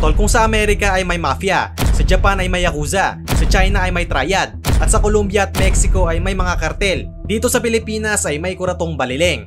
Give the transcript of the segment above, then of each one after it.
Tol, kung sa Amerika ay may mafia, sa Japan ay may yakuza, sa China ay may triad, at sa Colombia at Mexico ay may mga kartel, dito sa Pilipinas ay may kuratong balileng.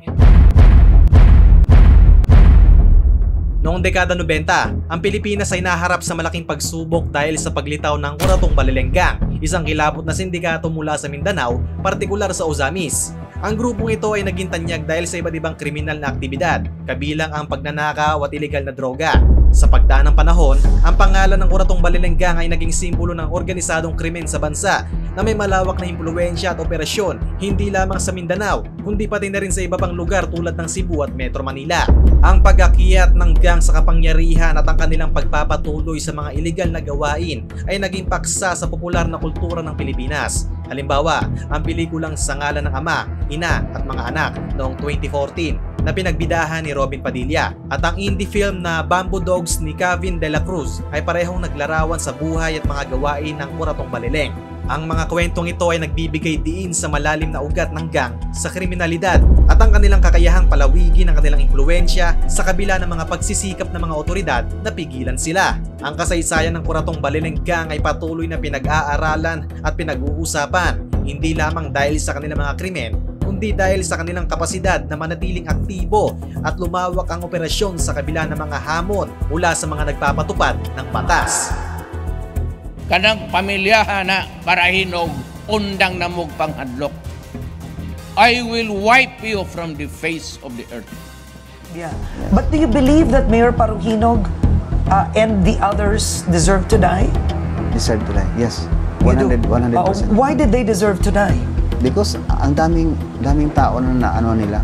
Noong dekada 90, ang Pilipinas ay naharap sa malaking pagsubok dahil sa paglitaw ng kuratong balileng gang, isang kilabot na sindikato mula sa Mindanao, partikular sa Ozamis. Ang grupong ito ay naging tanyag dahil sa iba't ibang kriminal na aktibidad, kabilang ang pagnanakaw at ilegal na droga. Sa pagdaan ng panahon, ang pangalan ng kuratong balileng gang ay naging simbolo ng organisadong krimen sa bansa na may malawak na impluwensya at operasyon hindi lamang sa Mindanao, kundi pati na rin sa iba pang lugar tulad ng Cebu at Metro Manila. Ang pag-akyat ng gang sa kapangyarihan at ang kanilang pagpapatuloy sa mga ilegal na gawain ay naging paksa sa popular na kultura ng Pilipinas. Halimbawa, ang pelikulang Sa Ngalan ng Ama, Ina at Mga Anak noong 2014 na pinagbidahan ni Robin Padilla at ang indie film na Bamboo Dogs ni Kevin De La Cruz ay parehong naglarawan sa buhay at mga gawain ng kuratong balileng. Ang mga kwentong ito ay nagbibigay diin sa malalim na ugat ng gang sa kriminalidad at ang kanilang kakayahang palawigin ang kanilang impluwensya sa kabila ng mga pagsisikap ng mga otoridad na pigilan sila. Ang kasaysayan ng kuratong balileng gang ay patuloy na pinag-aaralan at pinag-uusapan, hindi lamang dahil sa kanilang mga krimen, kundi dahil sa kanilang kapasidad na manatiling aktibo at lumawak ang operasyon sa kabila ng mga hamon mula sa mga nagpapatupad ng batas. Kanang pamilyahan na Parahinog, undang namog panghadlok. I will wipe you from the face of the earth. Yeah. But do you believe that Mayor Parahinog and the others deserve to die? Deserve to die, yes. 100%. Why did they deserve to die? Because ang daming tao na ano nila.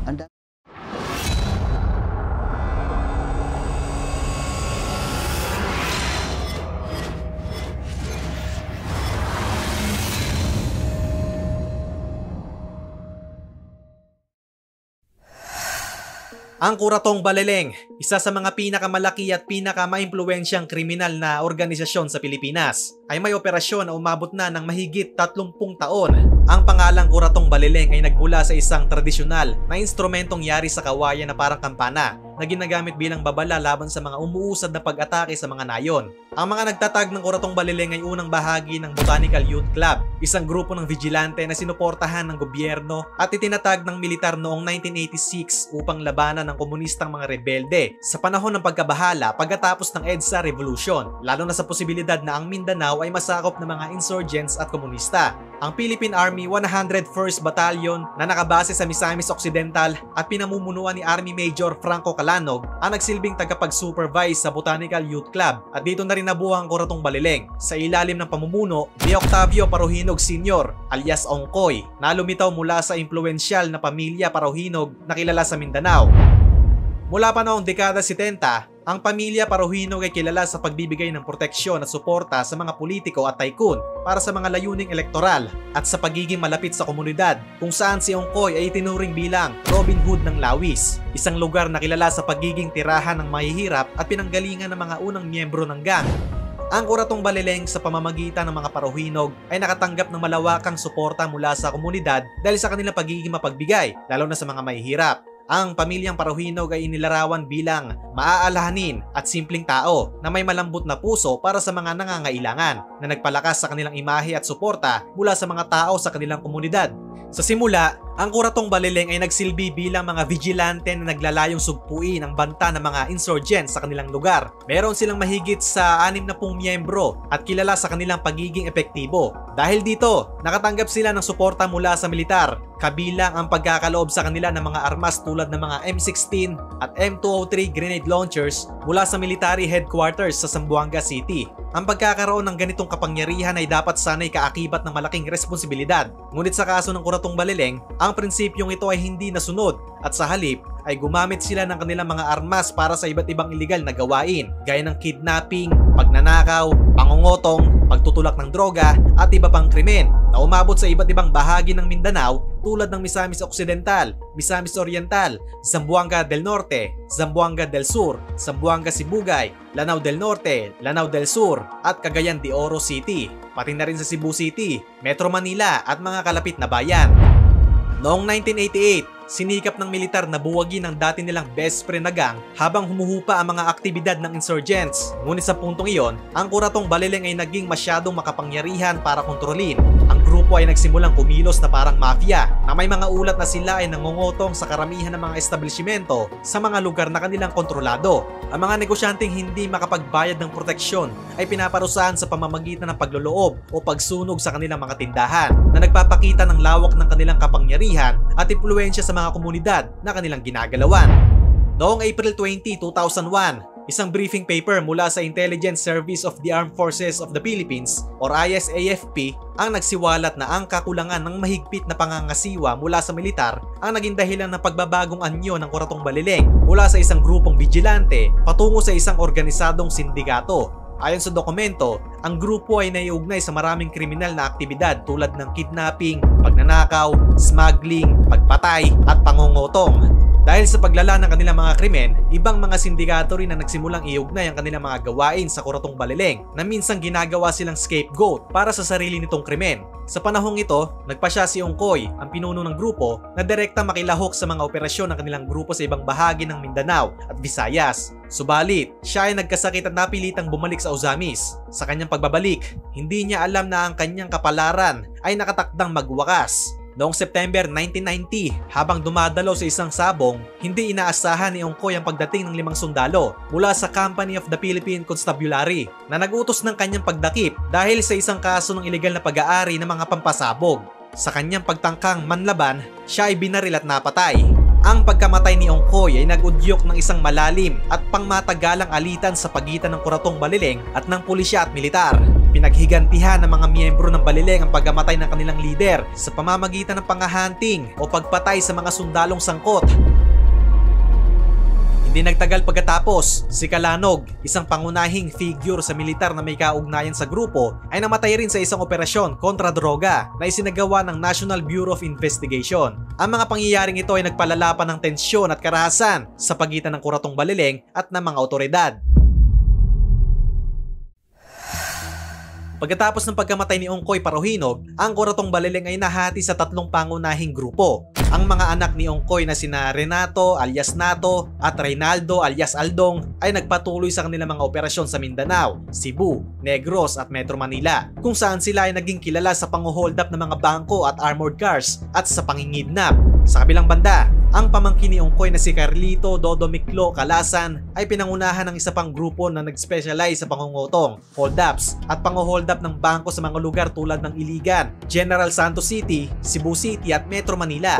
Ang kuratong balileng, isa sa mga pinakamalaki at pinakamaimpluwensyang kriminal na organisasyon sa Pilipinas, ay may operasyon na umabot na ng mahigit 30 taon. Ang pangalang kuratong balileng ay nagmula sa isang tradisyonal na instrumentong yari sa kawayan na parang kampana na ginagamit bilang babala laban sa mga umuusad na pag-atake sa mga nayon. Ang mga nagtatag ng kuratong balileng ay unang bahagi ng Botanical Youth Club, isang grupo ng vigilante na sinuportahan ng gobyerno at itinatag ng militar noong 1986 upang labanan ng komunistang mga rebelde sa panahon ng pagkabahala pagkatapos ng EDSA Revolution, lalo na sa posibilidad na ang Mindanao ay masakop ng mga insurgents at komunista. Ang Philippine Army 101st Battalion na nakabase sa Misamis Occidental at pinamumunuan ni Army Major Franco Calanog ang nagsilbing tagapag-supervise sa Botanical Youth Club at dito na rin nabuo ang kuratong balileng sa ilalim ng pamumuno ni Octavio Parohinog Sr. alias Ongkoy na lumitaw mula sa impluwensyal na pamilya Parohinog na kilala sa Mindanao. Mula pa noong dekada 70, ang pamilya Parohinog ay kilala sa pagbibigay ng proteksyon at suporta sa mga politiko at tycoon para sa mga layuning elektoral at sa pagiging malapit sa komunidad kung saan si Ongkoy ay itinuring bilang Robin Hood ng Lawis, isang lugar na kilala sa pagiging tirahan ng mahihirap at pinanggalingan ng mga unang miyembro ng gang. Ang kuratong balileng sa pamamagitan ng mga Parohinog ay nakatanggap ng malawakang suporta mula sa komunidad dahil sa kanilang pagiging mapagbigay, lalo na sa mga mahihirap. Ang pamilyang Parohinog ay inilarawan bilang maaalahanin at simpleng tao na may malambot na puso para sa mga nangangailangan na nagpalakas sa kanilang imahe at suporta mula sa mga tao sa kanilang komunidad. Sa simula, ang kuratong balileng ay nagsilbi bilang mga vigilante na naglalayong sugpuin ang banta ng mga insurgents sa kanilang lugar. Meron silang mahigit sa 60 miyembro at kilala sa kanilang pagiging epektibo. Dahil dito, nakatanggap sila ng suporta mula sa militar, kabilang ang pagkakaloob sa kanila ng mga armas tulad ng mga M16 at M203 grenade launchers mula sa military headquarters sa Zamboanga City. Ang pagkakaroon ng ganitong kapangyarihan ay dapat sana'y kaakibat ng malaking responsibilidad. Ngunit sa kaso ng kuratong balileng, ang prinsipyong ito ay hindi nasunod at sa halip ay gumamit sila ng kanilang mga armas para sa iba't ibang iligal na gawain gaya ng kidnapping, pagnanakaw, pangungotong, pagtutulak ng droga at iba pang krimen na umabot sa iba't ibang bahagi ng Mindanao tulad ng Misamis Occidental, Misamis Oriental, Zamboanga del Norte, Zamboanga del Sur, Zamboanga Sibugay, Lanao del Norte, Lanao del Sur at Cagayan de Oro City, pati na rin sa Cebu City, Metro Manila at mga kalapit na bayan. Noong 1988, sinikap ng militar na buwagin ang dati nilang best friend na gang habang humuhupa ang mga aktibidad ng insurgents. Ngunit sa puntong iyon, ang Kuratong Balileng ay naging masyadong makapangyarihan para kontrolin. Ang grupo ay nagsimulang kumilos na parang mafia na may mga ulat na sila ay nangungutong sa karamihan ng mga establishmento sa mga lugar na kanilang kontrolado. Ang mga negosyanteng hindi makapagbayad ng proteksyon ay pinaparusahan sa pamamagitan ng pagloloob o pagsunog sa kanilang mga tindahan na nagpapakita ng lawak ng kanilang kapangyarihan at impluwensya sa mga komunidad na kanilang ginagalawan. Noong April 20, 2001, isang briefing paper mula sa Intelligence Service of the Armed Forces of the Philippines or ISAFP ang nagsiwalat na ang kakulangan ng mahigpit na pangangasiwa mula sa militar ang naging dahilan ng pagbabagong anyo ng Kuratong Balileng mula sa isang grupong vigilante patungo sa isang organisadong sindikato. Ayon sa dokumento, ang grupo ay naiugnay sa maraming kriminal na aktibidad tulad ng kidnapping, pagnanakaw, smuggling, pagpatay at pangungutong. Dahil sa paglala ng kanilang mga krimen, ibang mga sindikato rin na nagsimulang iugnay ang kanilang mga gawain sa Kuratong Balileng na minsang ginagawa silang scapegoat para sa sarili nitong krimen. Sa panahong ito, nagpasya si Ongkoy, ang pinuno ng grupo, na direkta makilahok sa mga operasyon ng kanilang grupo sa ibang bahagi ng Mindanao at Visayas. Subalit, siya ay nagkasakit at napilitang bumalik sa Ozamis. Sa kanyang pagbabalik, hindi niya alam na ang kanyang kapalaran ay nakatakdang magwakas. Noong September 1990, habang dumadalaw sa isang sabong, hindi inaasahan ni Ongkoy ang pagdating ng 5 sundalo mula sa Company of the Philippine Constabulary na nagutos ng kanyang pagdakip dahil sa isang kaso ng ilegal na pag-aari ng mga pampasabog. Sa kanyang pagtangkang manlaban, siya ay binaril at napatay. Ang pagkamatay ni Ongkoy ay nag-udyok ng isang malalim at pangmatagalang alitan sa pagitan ng Kuratong Balileng at ng pulisya at militar. Pinaghigantihan ng mga miyembro ng Balileng ang pagkamatay ng kanilang lider sa pamamagitan ng pangahunting o pagpatay sa mga sundalong sangkot. Hindi nagtagal pagkatapos, si Calanog, isang pangunahing figure sa militar na may kaugnayan sa grupo, ay namatay rin sa isang operasyon kontra droga na isinagawa ng National Bureau of Investigation. Ang mga pangyayaring ito ay nagpalala pa ng tensyon at karahasan sa pagitan ng Kuratong Balileng at ng mga otoridad. Pagkatapos ng pagkamatay ni Ongkoy Parohinog, ang Kuratong Balileng ay nahati sa 3 pangunahing grupo. Ang mga anak ni Ongkoy na sina Renato alias Nato at Reynaldo alias Aldong ay nagpatuloy sa kanilang mga operasyon sa Mindanao, Cebu, Negros at Metro Manila, kung saan sila ay naging kilala sa pang-hold up ng mga bangko at armored cars at sa pangingidnap. Sa kabilang banda, ang pamangkin ni Ongkoy na si Carlito Dodomiclo Calasan ay pinangunahan ng isa pang grupo na nag-specialize sa pangungutong, hold-ups at pang-hold up ng bangko sa mga lugar tulad ng Iligan, General Santos City, Cebu City at Metro Manila.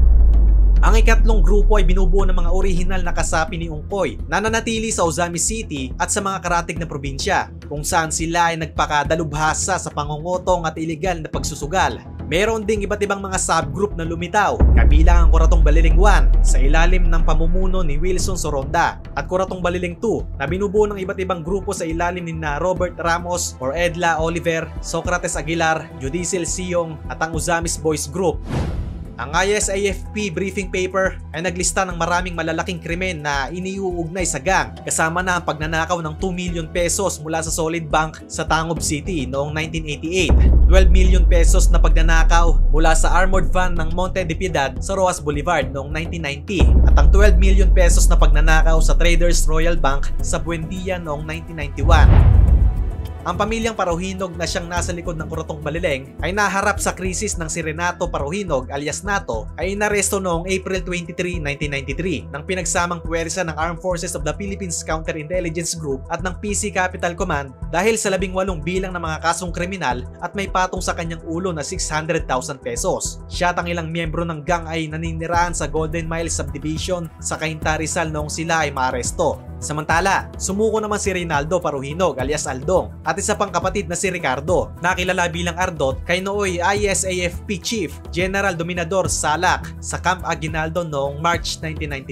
Ang ikatlong grupo ay binubuo ng mga orihinal na kasapi ni Ongkoy na nanatili sa Ozamis City at sa mga karatig na probinsya, kung saan sila ay nagpakadalubhasa sa pangungutong at iligal na pagsusugal. Meron ding iba't ibang mga subgroup na lumitaw, kabilang ang Kuratong Balileng 1 sa ilalim ng pamumuno ni Wilson Soronda at Kuratong Balileng 2 na binubuo ng iba't ibang grupo sa ilalim ni Robert Ramos or Edla Oliver, Socrates Aguilar, Judicial Siyong at ang Ozamis Boys Group. Ang ISAFP briefing paper ay naglista ng maraming malalaking krimen na iniuugnay sa gang, kasama na ang pagnanakaw ng 2 million pesos mula sa Solid Bank sa Tangob City noong 1988, 12 million pesos na pagnanakaw mula sa armored van ng Monte de Piedad sa Roas Boulevard noong 1990 at ang 12 million pesos na pagnanakaw sa Traders Royal Bank sa Buendia noong 1991. Ang pamilyang Parohinog na siyang nasa likod ng Kuratong Balileng ay naharap sa krisis ng si Renato Parohinog alias Nato ay inaresto noong April 23, 1993 ng pinagsamang puwersa ng Armed Forces of the Philippines Counterintelligence Group at ng PC Capital Command dahil sa 18 bilang ng mga kasong kriminal at may patong sa kanyang ulo na 600,000 pesos. Siya at ang ilang miyembro ng gang ay naninirahan sa Golden Mile Subdivision sa Cainta Rizal noong sila ay maaresto. Samantala, sumuko naman si Reynaldo Parohinog alias Aldong at isa pang kapatid na si Ricardo, na kilala bilang Ardot kay nooy ISAFP Chief General Dominador Salak sa Camp Aguinaldo noong March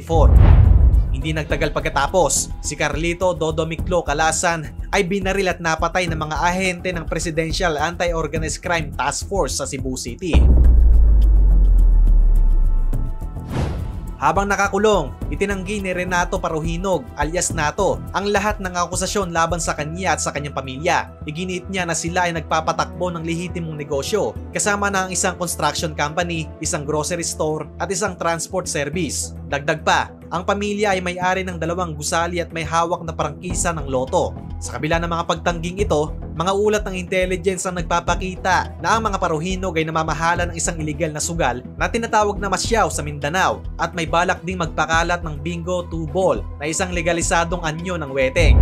1994. Hindi nagtagal pagkatapos, si Carlito Dodomiclo Calasan ay binaril at napatay ng mga ahente ng Presidential Anti-Organized Crime Task Force sa Cebu City. Habang nakakulong, itinanggi ni Renato Paruhinog alias Nato ang lahat ng akusasyon laban sa kanya at sa kanyang pamilya. Iginiit niya na sila ay nagpapatakbo ng lehitimong negosyo kasama na ang isang construction company, isang grocery store at isang transport service. Dagdag pa, ang pamilya ay may-ari ng 2 gusali at may hawak na prangkisa ng loto. Sa kabila ng mga pagtangging ito, mga ulat ng intelligence ang nagpapakita na ang mga Paruhinog ay namamahala ng isang illegal na sugal na tinatawag na Masyaw sa Mindanao at may balak ding magpakalat ng Bingo 2 Ball na isang legalisadong anyo ng weteng.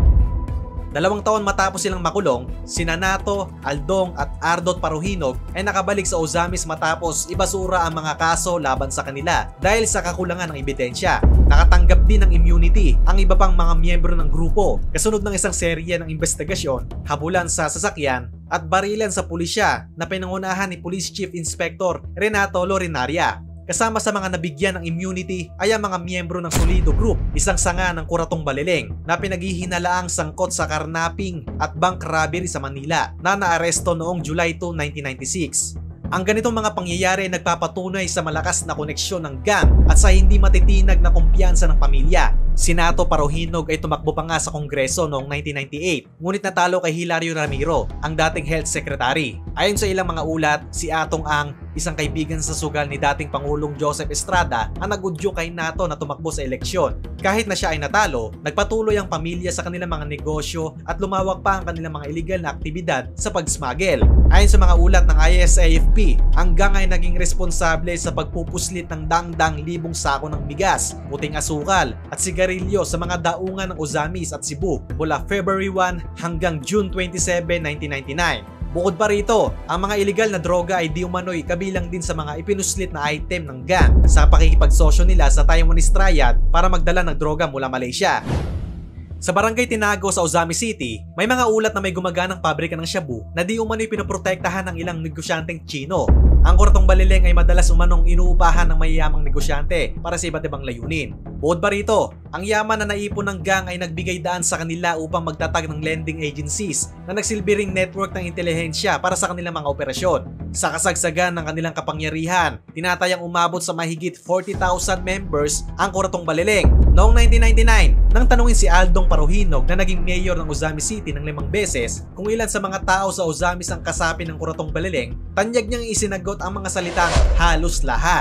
2 taon matapos silang makulong, sina Nato, Aldong at Ardot Paruhinog ay nakabalik sa Ozamis matapos ibasura ang mga kaso laban sa kanila dahil sa kakulangan ng ebidensya. Nakatanggap din ng immunity ang iba pang mga miyembro ng grupo kasunod ng isang serye ng investigasyon, habulan sa sasakyan at barilan sa pulisya na pinangunahan ni Police Chief Inspector Renato Lorinaria. Kasama sa mga nabigyan ng immunity ay ang mga miyembro ng Solido Group, isang sanga ng Kuratong Baleleng na pinaghihinalaang sangkot sa karnaping at bank robbery sa Manila na naaresto noong July 2, 1996. Ang ganitong mga pangyayari ay nagpapatunay sa malakas na koneksyon ng gang at sa hindi matitinag na kumpiyansa ng pamilya. Si Nato Paruhinog ay tumakbo pa nga sa Kongreso noong 1998, ngunit natalo kay Hilario Ramiro, ang dating Health Secretary. Ayon sa ilang mga ulat, si Atong Ang, isang kaibigan sa sugal ni dating Pangulong Joseph Estrada, ang nagudyo kay Nato na tumakbo sa eleksyon. Kahit na siya ay natalo, nagpatuloy ang pamilya sa kanilang mga negosyo at lumawak pa ang kanilang mga illegal na aktibidad sa pag-smuggle. Ayon sa mga ulat ng ISAFP, ang gang ay naging responsable sa pagpupuslit ng dang-dang libong sako ng bigas, puting asukal at sigarilyo sa mga daungan ng Ozamis at Cebu mula February 1 hanggang June 27, 1999. Bukod pa rito, ang mga illegal na droga ay di umano'y kabilang din sa mga ipinuslit na item ng gang sa pakikipagsosyo nila sa Taiwanese Triad para magdala ng droga mula Malaysia. Sa Barangay Tinago sa Ozamis City, may mga ulat na may gumaganang pabrika ng shabu na di umano'y pinoprotektahan ng ilang negosyanteng Chino. Ang Kuratong Baleleng ay madalas umanong inuupahan ng mayayamang negosyante para sa iba't ibang layunin. Bukod pa rito, ang yaman na naipon ng gang ay nagbigay daan sa kanila upang magtatag ng lending agencies na nagsilbi ring network ng intelihensya para sa kanilang mga operasyon. Sa kasagsagan ng kanilang kapangyarihan, tinatayang umabot sa mahigit 40,000 members ang Kuratong Baleleng. Noong 1999, nang tanungin si Aldong Paruhinog na naging mayor ng Ozamis City ng 5 beses kung ilan sa mga tao sa Ozamis ang kasapi ng Kuratong Baleleng, tanyag niyang isinagot ang mga salitang halos lahat.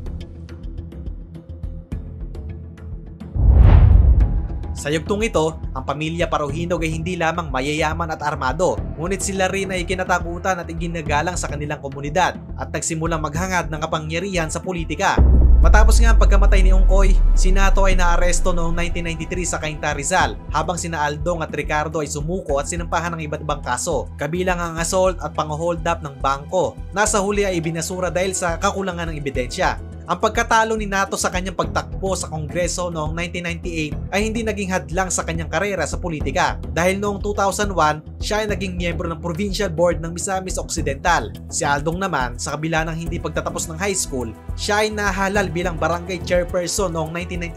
Sa yugtong ito, ang pamilya Paruhinog ay hindi lamang mayayaman at armado, ngunit sila rin ay kinatakutan at iginagalang sa kanilang komunidad at nagsimulang maghangad ng kapangyarihan sa politika. Matapos nga ang pagkamatay ni Ongkoy, si Nato ay naaresto noong 1993 sa Cainta, Rizal, habang sina Aldong at Ricardo ay sumuko at sinampahan ng iba't ibang kaso, kabilang ang assault at pang-hold up ng bangko. Nasa huli ay ibinasura dahil sa kakulangan ng ebidensya. Ang pagkatalo ni Nato sa kanyang pagtakbo sa Kongreso noong 1998 ay hindi naging hadlang sa kanyang karera sa politika dahil noong 2001 siya ay naging miyembro ng Provincial Board ng Misamis Occidental. Si Aldong naman, sa kabila ng hindi pagtatapos ng high school, siya ay nahalal bilang barangay chairperson noong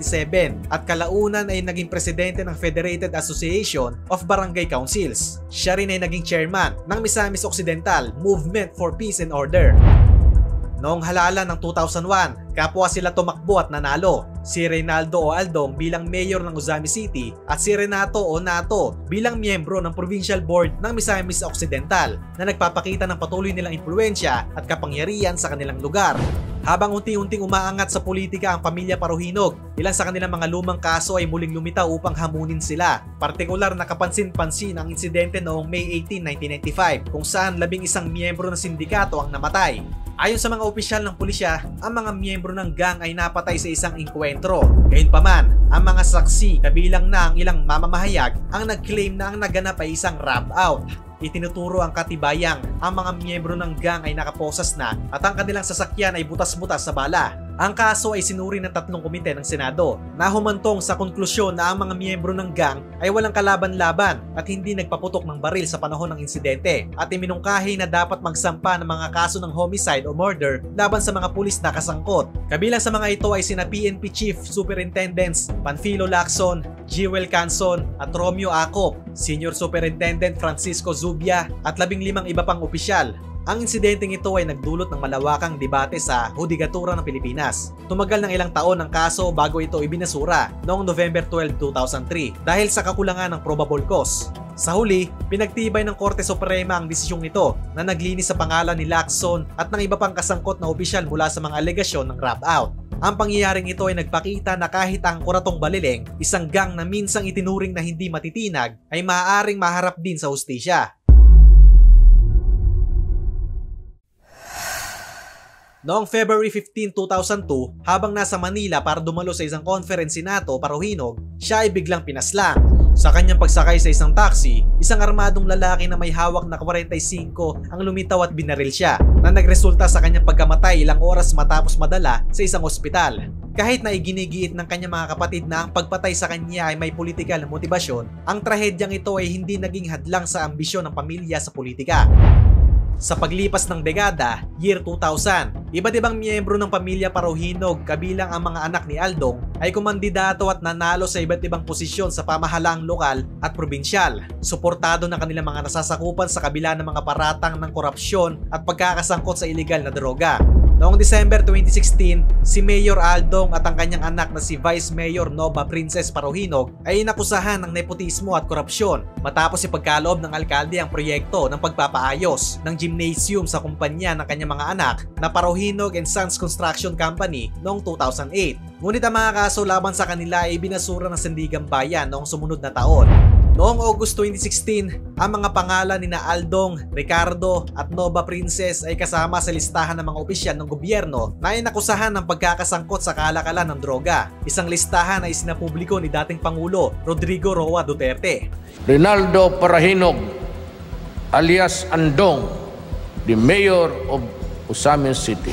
1997 at kalaunan ay naging presidente ng Federated Association of Barangay Councils. Siya rin ay naging chairman ng Misamis Occidental Movement for Peace and Order. Noong halalan ng 2001, kapwa sila tumakbo at nanalo. Si Reynaldo o Aldong bilang mayor ng Ozamis City at si Renato o Nato bilang miyembro ng Provincial Board ng Misamis Occidental na nagpapakita ng patuloy nilang impluensya at kapangyarihan sa kanilang lugar. Habang unti-unting umaangat sa politika ang pamilya Paruhinog, ilan sa kanilang mga lumang kaso ay muling lumitaw upang hamunin sila. Partikular na kapansin-pansin ang insidente noong May 18, 1995 kung saan 11 miyembro ng sindikato ang namatay. Ayon sa mga opisyal ng pulisya, ang mga miyembro ng gang ay napatay sa isang engkwentro. Gayunpaman, ang mga saksi kabilang na ang ilang mamamahayag ang nag-claim na ang naganap ay isang rob out. Itinuturo ang katibayang ang mga miyembro ng gang ay nakaposas na at ang kanilang sasakyan ay butas-butas sa bala. Ang kaso ay sinuri ng 3 komite ng Senado na humantong sa konklusyon na ang mga miyembro ng gang ay walang kalaban-laban at hindi nagpaputok ng baril sa panahon ng insidente at iminungkahi na dapat magsampa ng mga kaso ng homicide o murder laban sa mga pulis na kasangkot. Kabilang sa mga ito ay sina PNP Chief Superintendents Panfilo Lacson, Jewel Canson at Romeo Acop, Senior Superintendent Francisco Zubia at 15 iba pang opisyal. Ang insidenteng ito ay nagdulot ng malawakang debate sa Hudikatura ng Pilipinas. Tumagal ng ilang taon ang kaso bago ito ibinasura noong November 12, 2003 dahil sa kakulangan ng probable cause. Sa huli, pinagtibay ng Korte Suprema ang desisyong ito na naglinis sa pangalan ni Lacson at ng iba pang kasangkot na opisyal mula sa mga alegasyon ng rub out. Ang pangyayaring ito ay nagpakita na kahit ang Kuratong Balileng, isang gang na minsang itinuring na hindi matitinag, ay maaaring maharap din sa hustisya. Noong February 15, 2002, habang nasa Manila para dumalo sa isang conference si Senato Paruhinog, siya ay biglang pinaslang. Sa kanyang pagsakay sa isang taxi, isang armadong lalaki na may hawak na 45 ang lumitaw at binaril siya, na nagresulta sa kanyang pagkamatay ilang oras matapos madala sa isang ospital. Kahit na iginigiit ng kanyang mga kapatid na ang pagpatay sa kanya ay may politikal na motibasyon, ang trahedyang ito ay hindi naging hadlang sa ambisyon ng pamilya sa politika. Sa paglipas ng dekada, year 2000, iba't ibang miyembro ng pamilya Paruhinog kabilang ang mga anak ni Aldong ay kumandidato at nanalo sa iba't ibang posisyon sa pamahalaang lokal at probinsyal. Suportado ng kanilang mga nasasakupan sa kabila ng mga paratang ng korupsyon at pagkakasangkot sa iligal na droga. Noong December 2016, si Mayor Aldong at ang kanyang anak na si Vice Mayor Nova Princess Paruhinog ay inakusahan ng nepotismo at korupsyon matapos ipagkaloob ng alkalde ang proyekto ng pagpapaayos ng gymnasium sa kumpanya ng kanyang mga anak na Paruhinog and Sons Construction Company noong 2008. Ngunit ang mga kaso laban sa kanila ay binasura ng Sandigang Bayan noong sumunod na taon. Noong August 2016, ang mga pangalan ni Aldong, Ricardo at Nova Princess ay kasama sa listahan ng mga opisyal ng gobyerno na inakusahan ng pagkakasangkot sa kalakalan ng droga. Isang listahan ay sinapubliko ni dating Pangulo Rodrigo Roa Duterte. Rinaldo Paruhinog, alias Andong, the mayor of Osamin City.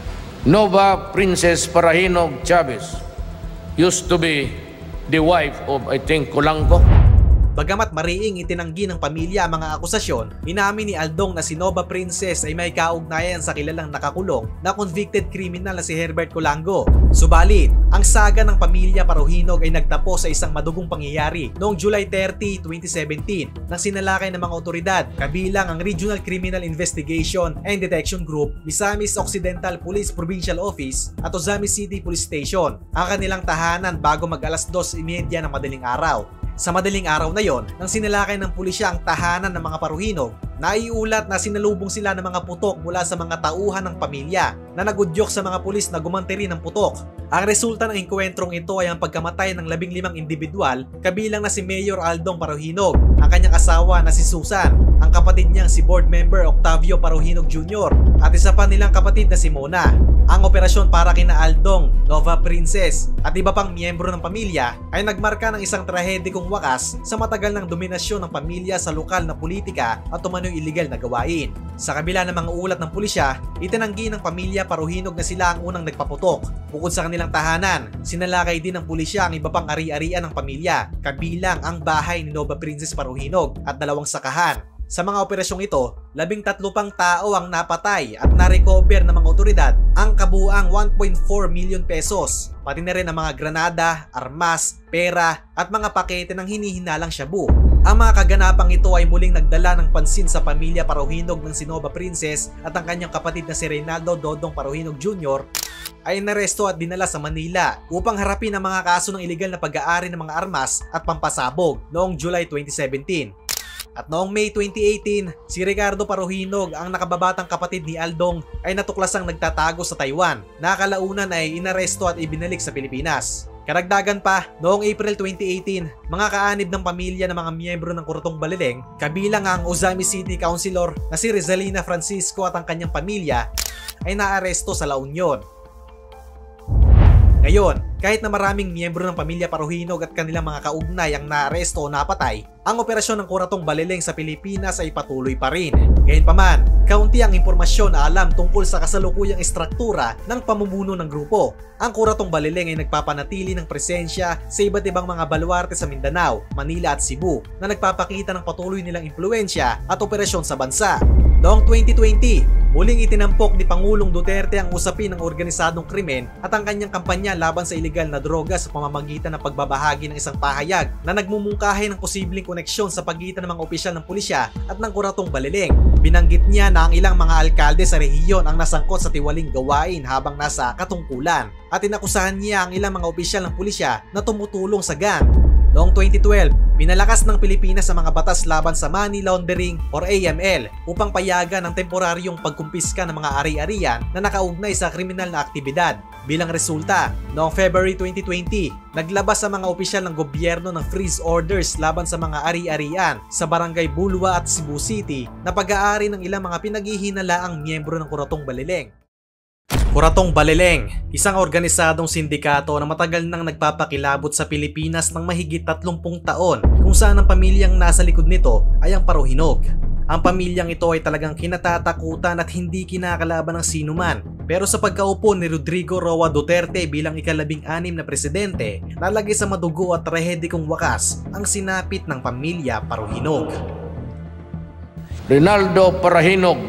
Nova Princess Paruhinog Chavez used to be the wife of, I think, Colanco. Bagamat mariing itinanggi ng pamilya ang mga akusasyon, inamin ni Aldong na si Nova Princess ay may kaugnayan sa kilalang nakakulong na convicted criminal na si Herbert Colango. Subalit, ang saga ng pamilya Paruhinog ay nagtapos sa isang madugong pangyayari noong July 30, 2017 nang sinalakay ng mga otoridad kabilang ang Regional Criminal Investigation and Detection Group, Misamis Occidental Police Provincial Office at Ozamis City Police Station ang kanilang tahanan bago mag-alas 2:30 ng madaling araw. Sa madaling araw na yon, nang sinalakay ng pulisya ang tahanan ng mga Paruhinog, naiulat na sinalubong sila ng mga putok mula sa mga tauhan ng pamilya na nagudyok sa mga pulis na gumanti rin ng putok. Ang resulta ng engkwentrong ito ay ang pagkamatay ng 15 individual kabilang na si Mayor Aldong Paruhinog, ang kanyang asawa na si Susan, ang kapatid niyang si Board Member Octavio Paruhinog Jr. at isa pa nilang kapatid na si Mona. Ang operasyon para kina Aldong, Nova Princess at iba pang miyembro ng pamilya ay nagmarka ng isang trahedikong wakas sa matagal ng dominasyon ng pamilya sa lokal na politika at umano'y iligal na gawain. Sa kabila ng mga ulat ng pulisya, itinanggi ng pamilya Paruhinog na sila ang unang nagpaputok. Bukod sa kanilang tahanan, sinalakay din ng pulisya ang iba pang ari-arian ng pamilya, kabilang ang bahay ni Nova Princess Paruhinog at 2 sakahan. Sa mga operasyong ito, 13 pang tao ang napatay at na-recover ng mga otoridad ang kabuuang 1.4 million pesos, pati na rin ang mga granada, armas, pera at mga pakete ng hinihinalang shabu. Ang mga kaganapang ito ay muling nagdala ng pansin sa pamilya Paruhinog ng si Nova Princess at ang kanyang kapatid na si Reynaldo Dodong Paruhinog Jr. ay naresto at dinala sa Manila upang harapin ang mga kaso ng iligal na pag-aari ng mga armas at pampasabog noong July 2017. At noong May 2018, si Ricardo Paruhinog, ang nakababatang kapatid ni Aldong, ay natuklasang nagtatago sa Taiwan. Nakalaunan ay inaresto at ibinalik sa Pilipinas. Karagdagan pa, noong April 2018, mga kaanib ng pamilya ng mga miyembro ng Kuratong Balileng, kabilang ang Ozamis City Councilor na si Rizalina Francisco at ang kanyang pamilya, ay naaresto sa La Union. Ngayon, kahit na maraming miyembro ng pamilya Paruhinog at kanilang mga kaugnay ang naaresto o napatay, ang operasyon ng Kuratong Balileng sa Pilipinas ay patuloy pa rin. Gayunpaman, kaunti ang impormasyon na alam tungkol sa kasalukuyang estruktura ng pamumuno ng grupo. Ang Kuratong Balileng ay nagpapanatili ng presensya sa iba't ibang mga baluarte sa Mindanao, Manila at Cebu na nagpapakita ng patuloy nilang impluensya at operasyon sa bansa. Noong 2020, muling itinampok ni Pangulong Duterte ang usapin ng organisadong krimen at ang kanyang kampanya laban sa iligal na droga sa pamamagitan ng pagbabahagi ng isang pahayag na nagmumungkahi ng posibleng koneksyon sa pagitan ng mga opisyal ng pulisya at ng kuratong Baliling. Binanggit niya na ang ilang mga alkalde sa rehiyon ang nasangkot sa tiwaling gawain habang nasa katungkulan at inakusahan niya ang ilang mga opisyal ng pulisya na tumutulong sa gang. Noong 2012, pinalakas ng Pilipinas sa mga batas laban sa money laundering or AML upang payagan ang temporaryong pagkumpiska ng mga ari-arian na nakaugnay sa kriminal na aktibidad. Bilang resulta, noong February 2020, naglabas sa mga opisyal ng gobyerno ng freeze orders laban sa mga ari-arian sa Barangay Bulwa at Cebu City na pag-aari ng ilang mga pinaghihinalaang miyembro ng Kuratong Baliling. Kuratong Baliling, isang organisadong sindikato na matagal nang nagpapakilabot sa Pilipinas ng mahigit 30 taon kung saan ang pamilyang nasa likod nito ay ang Paruhinog. Ang pamilyang ito ay talagang kinatatakutan at hindi kinakalaban ng sinuman. Pero sa pagkaupo ni Rodrigo Roa Duterte bilang ika-16 na presidente, nalagay sa madugo at trahedikong wakas ang sinapit ng pamilya Paruhinog. Rinaldo Parahinog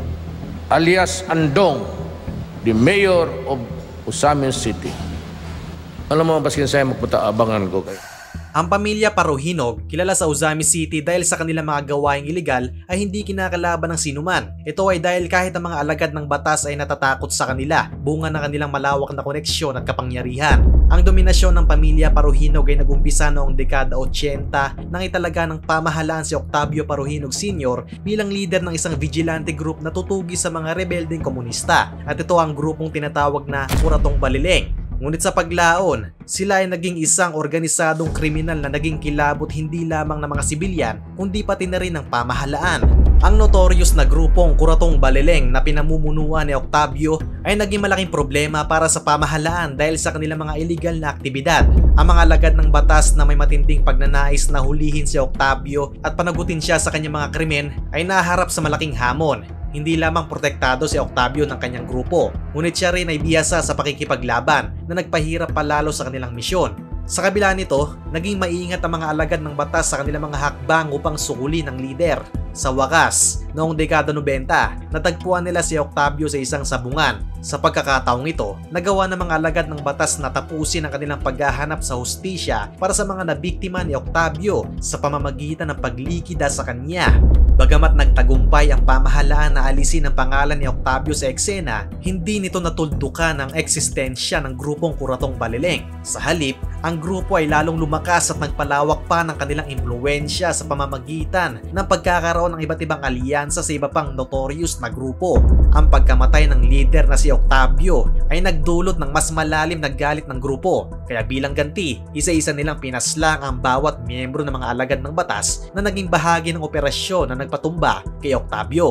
alias Andong, the mayor of Osamin City. Alam mo, baskin sa'yo magpunta, abangan ko kayo. Ang pamilya Paruhinog, kilala sa Osamis City dahil sa kanilang mga gawaing iligal ay hindi kinakalaban ng sinuman. Ito ay dahil kahit ang mga alagad ng batas ay natatakot sa kanila, bunga ng kanilang malawak na koneksyon at kapangyarihan. Ang dominasyon ng pamilya Paruhinog ay nagumpisa noong dekada 80 nang italaga ng pamahalaan si Octavio Paruhinog Sr. bilang leader ng isang vigilante group na tutugi sa mga rebeldeng komunista. At ito ang grupong tinatawag na Kuratong Baliling. Ngunit sa paglaon, sila ay naging isang organisadong kriminal na naging kilabot hindi lamang ng mga sibilyan kundi pati na rin ng pamahalaan. Ang notorious na grupong Kuratong Baliling na pinamumunuan ni Octavio ay naging malaking problema para sa pamahalaan dahil sa kanilang mga illegal na aktibidad. Ang mga alagad ng batas na may matinding pagnanais na hulihin si Octavio at panagutin siya sa kanyang mga krimen ay naharap sa malaking hamon. Hindi lamang protektado si Octavio ng kanyang grupo, ngunit siya rin ay bihasa sa pakikipaglaban na nagpahirap palalo sa kanilang misyon. Sa kabila nito, naging maingat ang mga alagad ng batas sa kanilang mga hakbang upang sukulin ang lider. Sa wakas, noong dekada 90, natagpuan nila si Octavio sa isang sabungan. Sa pagkakataong ito, nagawa ng mga alagad ng batas na tapusin ang kanilang paghahanap sa hustisya para sa mga nabiktima ni Octavio sa pamamagitan ng paglikida sa kanya. Bagamat nagtagumpay ang pamahalaan na alisin ang pangalan ni Octavio sa eksena, hindi nito natuldukan ang eksistensya ng grupong Kuratong Baliling. Sa halip, ang grupo ay lalong lumakas at nagpalawak pa ng kanilang impluwensya sa pamamagitan ng pagkakaroon ng iba't ibang alyansa sa iba pang notorious na grupo. Ang pagkamatay ng leader na si Octavio ay nagdulot ng mas malalim na galit ng grupo. Kaya bilang ganti, isa-isa nilang pinaslang ang bawat miyembro ng mga alagad ng batas na naging bahagi ng operasyon na nagpatumba kay Octavio.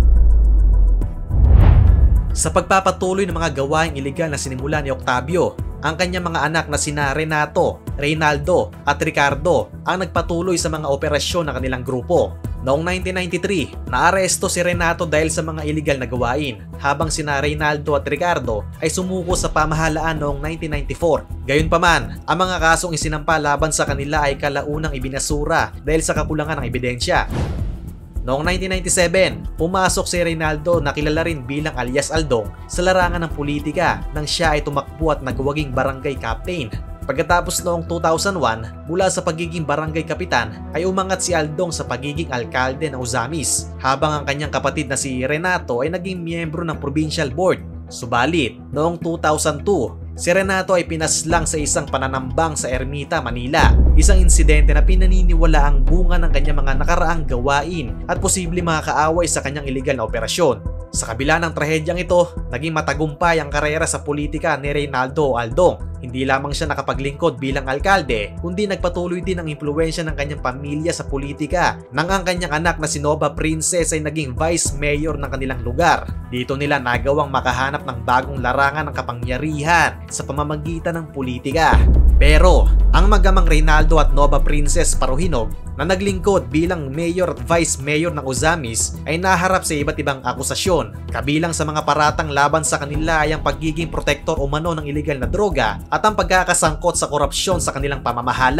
Sa pagpapatuloy ng mga gawaing iligal na sinimula ni Octavio, ang kanyang mga anak na sina Renato, Reynaldo at Ricardo ang nagpatuloy sa mga operasyon ng kanilang grupo. Noong 1993, naaresto si Renato dahil sa mga iligal na gawain, habang sina Reynaldo at Ricardo ay sumuko sa pamahalaan noong 1994. Gayunpaman, ang mga kasong isinampa laban sa kanila ay kalaunang ibinasura dahil sa kakulangan ng ebidensya. Noong 1997, pumasok si Reynaldo na kilala rin bilang alias Aldong sa larangan ng politika nang siya ay tumakbo at nagwaging barangay captain. Pagkatapos noong 2001, mula sa pagiging barangay kapitan ay umangat si Aldong sa pagiging alkalde ng Osamis, habang ang kanyang kapatid na si Renato ay naging miyembro ng provincial board. Subalit, noong 2002, si Renato ay pinaslang sa isang pananambang sa Ermita, Manila. Isang insidente na pinaniniwala ang bunga ng kanyang mga nakaraang gawain at posibleng makakaaway sa kanyang iligal na operasyon. Sa kabila ng trahedyang ito, naging matagumpay ang karera sa politika ni Reynaldo Aldong. Hindi lamang siya nakapaglingkod bilang alkalde, kundi nagpatuloy din ang impluwensya ng kanyang pamilya sa politika nang ang kanyang anak na si Nova Princess ay naging vice mayor ng kanilang lugar. Dito nila nagawang makahanap ng bagong larangan ng kapangyarihan sa pamamagitan ng politika. Pero, ang magamang Reynaldo at Nova Princess Paruhinog na naglingkod bilang mayor at vice mayor ng Osamis ay naharap sa iba't ibang akusasyon. Kabilang sa mga paratang laban sa kanila ay ang pagiging protektor umano ng iligal na droga at ang pagkakasangkot sa korupsyon sa kanilang pamamahala.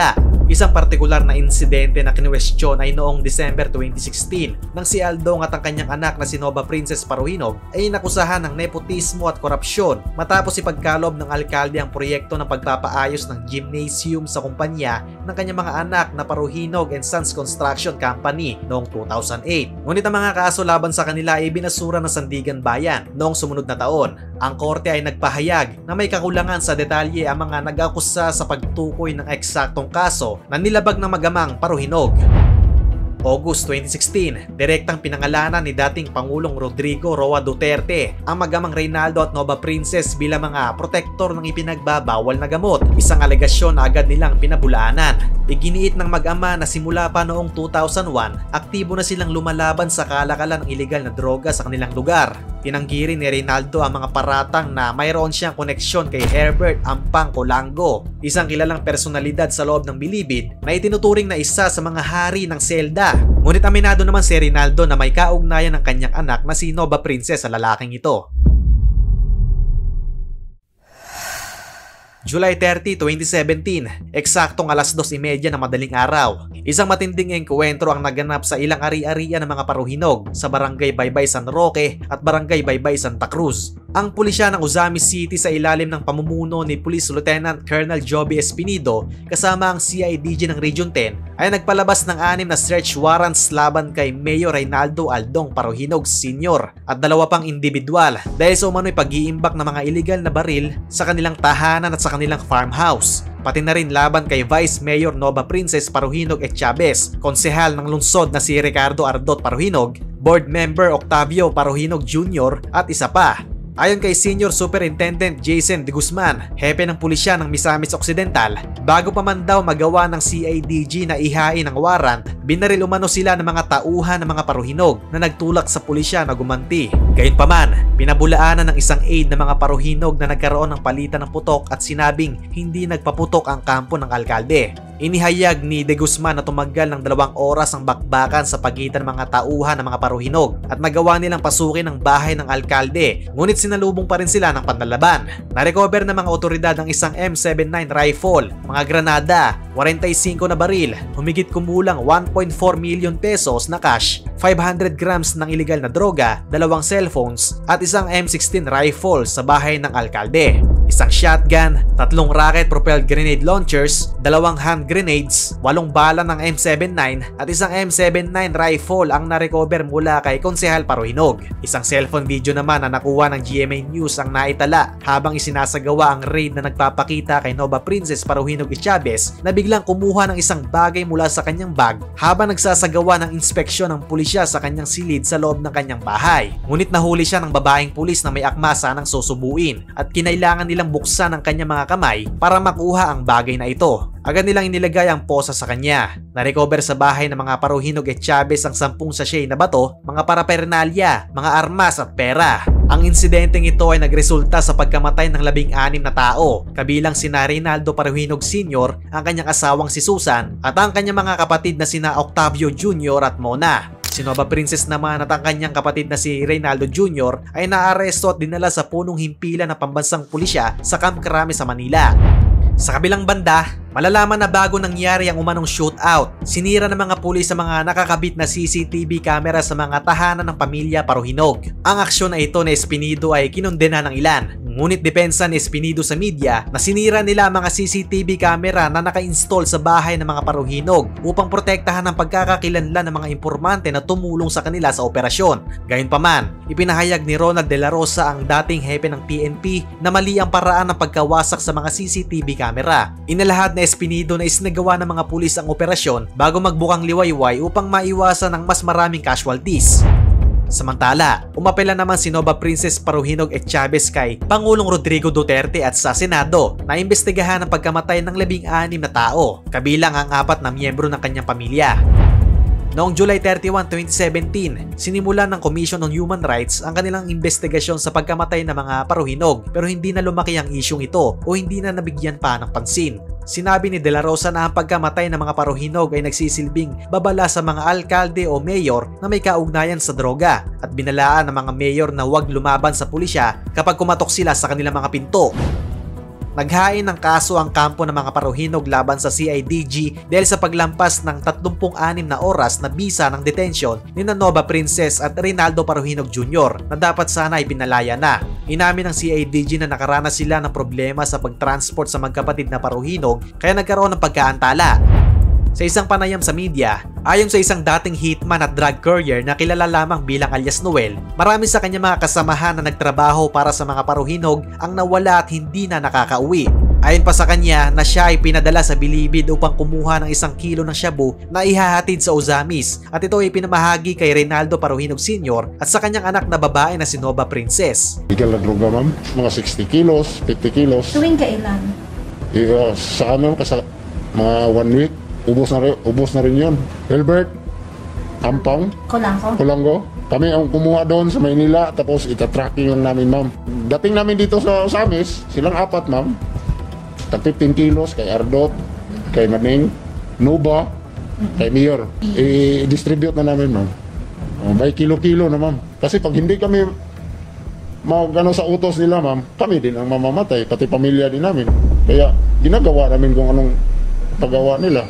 Isang partikular na insidente na kinwestiyon ay noong December 2016 nang si Aldong at ang kanyang anak na si Nova Princess Paruhinog ay nakusahan ng nepotismo at korupsyon matapos ipagkalob ng alkalde ang proyekto ng pagpapaayos ng gymnasium sa kumpanya ng kanyang mga anak na Paruhinog and Sons Construction Company noong 2008. Ngunit ang mga kaso laban sa kanila ay binasura ng Sandigan Bayan noong sumunod na taon. Ang korte ay nagpahayag na may kakulangan sa detalye ang mga nag-akusa sa pagtukoy ng eksaktong kaso na nilabag ng magamang Paruhinog. August 2016, direktang pinangalanan ni dating Pangulong Rodrigo Roa Duterte ang magamang Reynaldo at Nova Princess bilang mga protektor ng ipinagbabawal na gamot. Isang alegasyon na agad nilang pinabulaanan. Iginiit ng mag-ama na simula pa noong 2001, aktibo na silang lumalaban sa kalakalan ng ilegal na droga sa kanilang lugar. Tinanggi rin ni Reynaldo ang mga paratang na mayroon siyang koneksyon kay Herbert Ampang Colango, isang kilalang personalidad sa loob ng Bilibid na itinuturing na isa sa mga hari ng selda. Ngunit aminado naman si Reynaldo na may kaugnayan ng kanyang anak na si Nova Princess sa lalaking ito. July 30, 2017, eksaktong alas 2:30 ng madaling araw. Isang matinding engkwentro ang naganap sa ilang ari-arian ng mga Paruhinog sa Barangay Baybay San Roque at Barangay Baybay Santa Cruz. Ang pulisya ng Ozamis City sa ilalim ng pamumuno ni Police Lieutenant Colonel Joby Espinido kasama ang CIDG ng Region 10 ay nagpalabas ng 6 na search warrants laban kay Mayor Reynaldo Aldong Paruhinog Sr. at 2 pang individual dahil sa umano'y pag-iimbak ng mga illegal na baril sa kanilang tahanan at sa kanilang farmhouse. Pati na rin laban kay Vice Mayor Nova Princess Paruhinog et Chavez, konsehal ng lungsod na si Ricardo Ardot Paruhinog, Board Member Octavio Paruhinog Jr. at isa pa. Ayon kay Senior Superintendent Jason De Guzman, hepe ng pulisya ng Misamis Occidental, bago pa man daw magawa ng CIDG na ihain ang warrant, binaril umano sila ng mga tauhan ng mga Paruhinog na nagtulak sa pulisya na gumanti. Gayunpaman, pinabulaanan ng isang aide ng mga Paruhinog na nagkaroon ng palitan ng putok at sinabing hindi nagpaputok ang kampo ng alkalde. Inihayag ni De Guzman na tumagal ng 2 oras ang bakbakan sa pagitan ng mga tauhan ng mga Paruhinog at nagawa nilang pasukin ang bahay ng alkalde, ngunit sinalubong pa rin sila ng panlalaban. Narecover ng mga otoridad ang isang M79 rifle, mga granada, 45 na baril, humigit kumulang 1.4 million pesos na cash, 500 grams ng illegal na droga, 2 cellphones at isang M16 rifle sa bahay ng alkalde. Isang shotgun, 3 rocket-propelled grenade launchers, 2 hand grenades, 8 bala ng M79 at isang M79 rifle ang narecover mula kay Konsehal Paruhinog. Isang cellphone video naman na nakuha ng GMA News ang naitala habang isinasagawa ang raid na nagpapakita kay Nova Princess Paruhinog et Chavez na biglang kumuha ng isang bagay mula sa kanyang bag habang nagsasagawa ng inspeksyon ng pulisya sa kanyang silid sa loob ng kanyang bahay. Ngunit nahuli siya ng babaeng pulis na may akma sanang susubuin at kinailangan nilang buksan ang kanyang mga kamay para makuha ang bagay na ito. Agad nilang inilagay ang posa sa kanya. Narecover sa bahay ng mga Paruhinog et Chavez ang 10 sachet na bato, mga paraphernalia, mga armas at pera. Ang insidenteng ito ay nagresulta sa pagkamatay ng 16 na tao, kabilang sina Reynaldo Paruhinog Sr., ang kanyang asawang si Susan, at ang kanyang mga kapatid na sina Octavio Jr. at Mona. Si Nova Princess naman at ang kanyang kapatid na si Reynaldo Jr. ay naaresto at dinala sa punong himpilan ng pambansang pulisya sa Camp Crame sa Manila. Sa kabilang banda, malalaman na bago nangyari ang umanong shootout, sinira ng mga pulis sa mga nakakabit na CCTV camera sa mga tahanan ng pamilya Paruhinog. Ang aksyon na ito na Espinido ay kinondena ng ilan. Ngunit depensa ni Espinido sa media na sinira nila ang mga CCTV camera na naka-install sa bahay ng mga Paruhinog upang protektahan ang pagkakakilanlan ng mga impormante na tumulong sa kanila sa operasyon. Gayunpaman, ipinahayag ni Ronald De La Rosa, ang dating hepe ng PNP, na mali ang paraan ng pagkawasak sa mga CCTV camera. Inalahad na Espinido na isinagawa ng mga pulis ang operasyon bago magbukang liwayway upang maiwasan ang mas maraming casualties. Samantala, umapela naman si Nova Princess Paruhinog et Chavez kay Pangulong Rodrigo Duterte at sa Senado na imbestigahan ang pagkamatay ng 16 na tao, kabilang ang 4 na miyembro ng kanyang pamilya. Noong July 31, 2017, sinimulan ng Commission on Human Rights ang kanilang investigasyon sa pagkamatay ng mga Paruhinog, pero hindi na lumaki ang isyong ito o hindi na nabigyan pa ng pansin. Sinabi ni De La Rosa na ang pagkamatay ng mga Paruhinog ay nagsisilbing babala sa mga alkalde o mayor na may kaugnayan sa droga at binalaan ng mga mayor na huwag lumaban sa pulisya kapag kumatok sila sa kanilang mga pinto. Naghain ng kaso ang kampo ng mga Paruhinog laban sa CIDG dahil sa paglampas ng 36 na oras na bisa ng detention ni Nova Princess at Reynaldo Paruhinog Jr. na dapat sana ay pinalaya na. Inamin ng CIDG na nakaranas sila ng problema sa pagtransport sa magkapatid na Paruhinog kaya nagkaroon ng pagkaantala. Sa isang panayam sa media, ayon sa isang dating hitman at drug courier na kilala lamang bilang alias Noel, marami sa kanyang mga kasamahan na nagtrabaho para sa mga Paruhinog ang nawala at hindi na nakakauwi. Ayon pa sa kanya na siya ay pinadala sa Bilibid upang kumuha ng 1 kilo ng shabu na ihahatid sa Ozamis at ito ay pinamahagi kay Reynaldo Paruhinog Sr. at sa kanyang anak na babae na si Nova Princess. Legal na droga, ma'am. Mga 60 kilos, 50 kilos. Tuwing kailan? Sa amin, mga 1 week. Ubos na rin yun. Hilbert, Ampang, Colanggo. Kami ang kumuha doon sa Maynila tapos itatracking lang namin, ma'am. Dating namin dito sa Ozamis, silang 4, ma'am. Tag 15 kilos kay Ardot, kay Maning, Nova, kay Mayor. I-distribute na namin, ma'am. May kilo-kilo na, ma'am. Kasi pag hindi kami sa utos nila, ma'am, kami din ang mamamatay, pati pamilya din namin. Kaya ginagawa namin kung anong paggawa nila.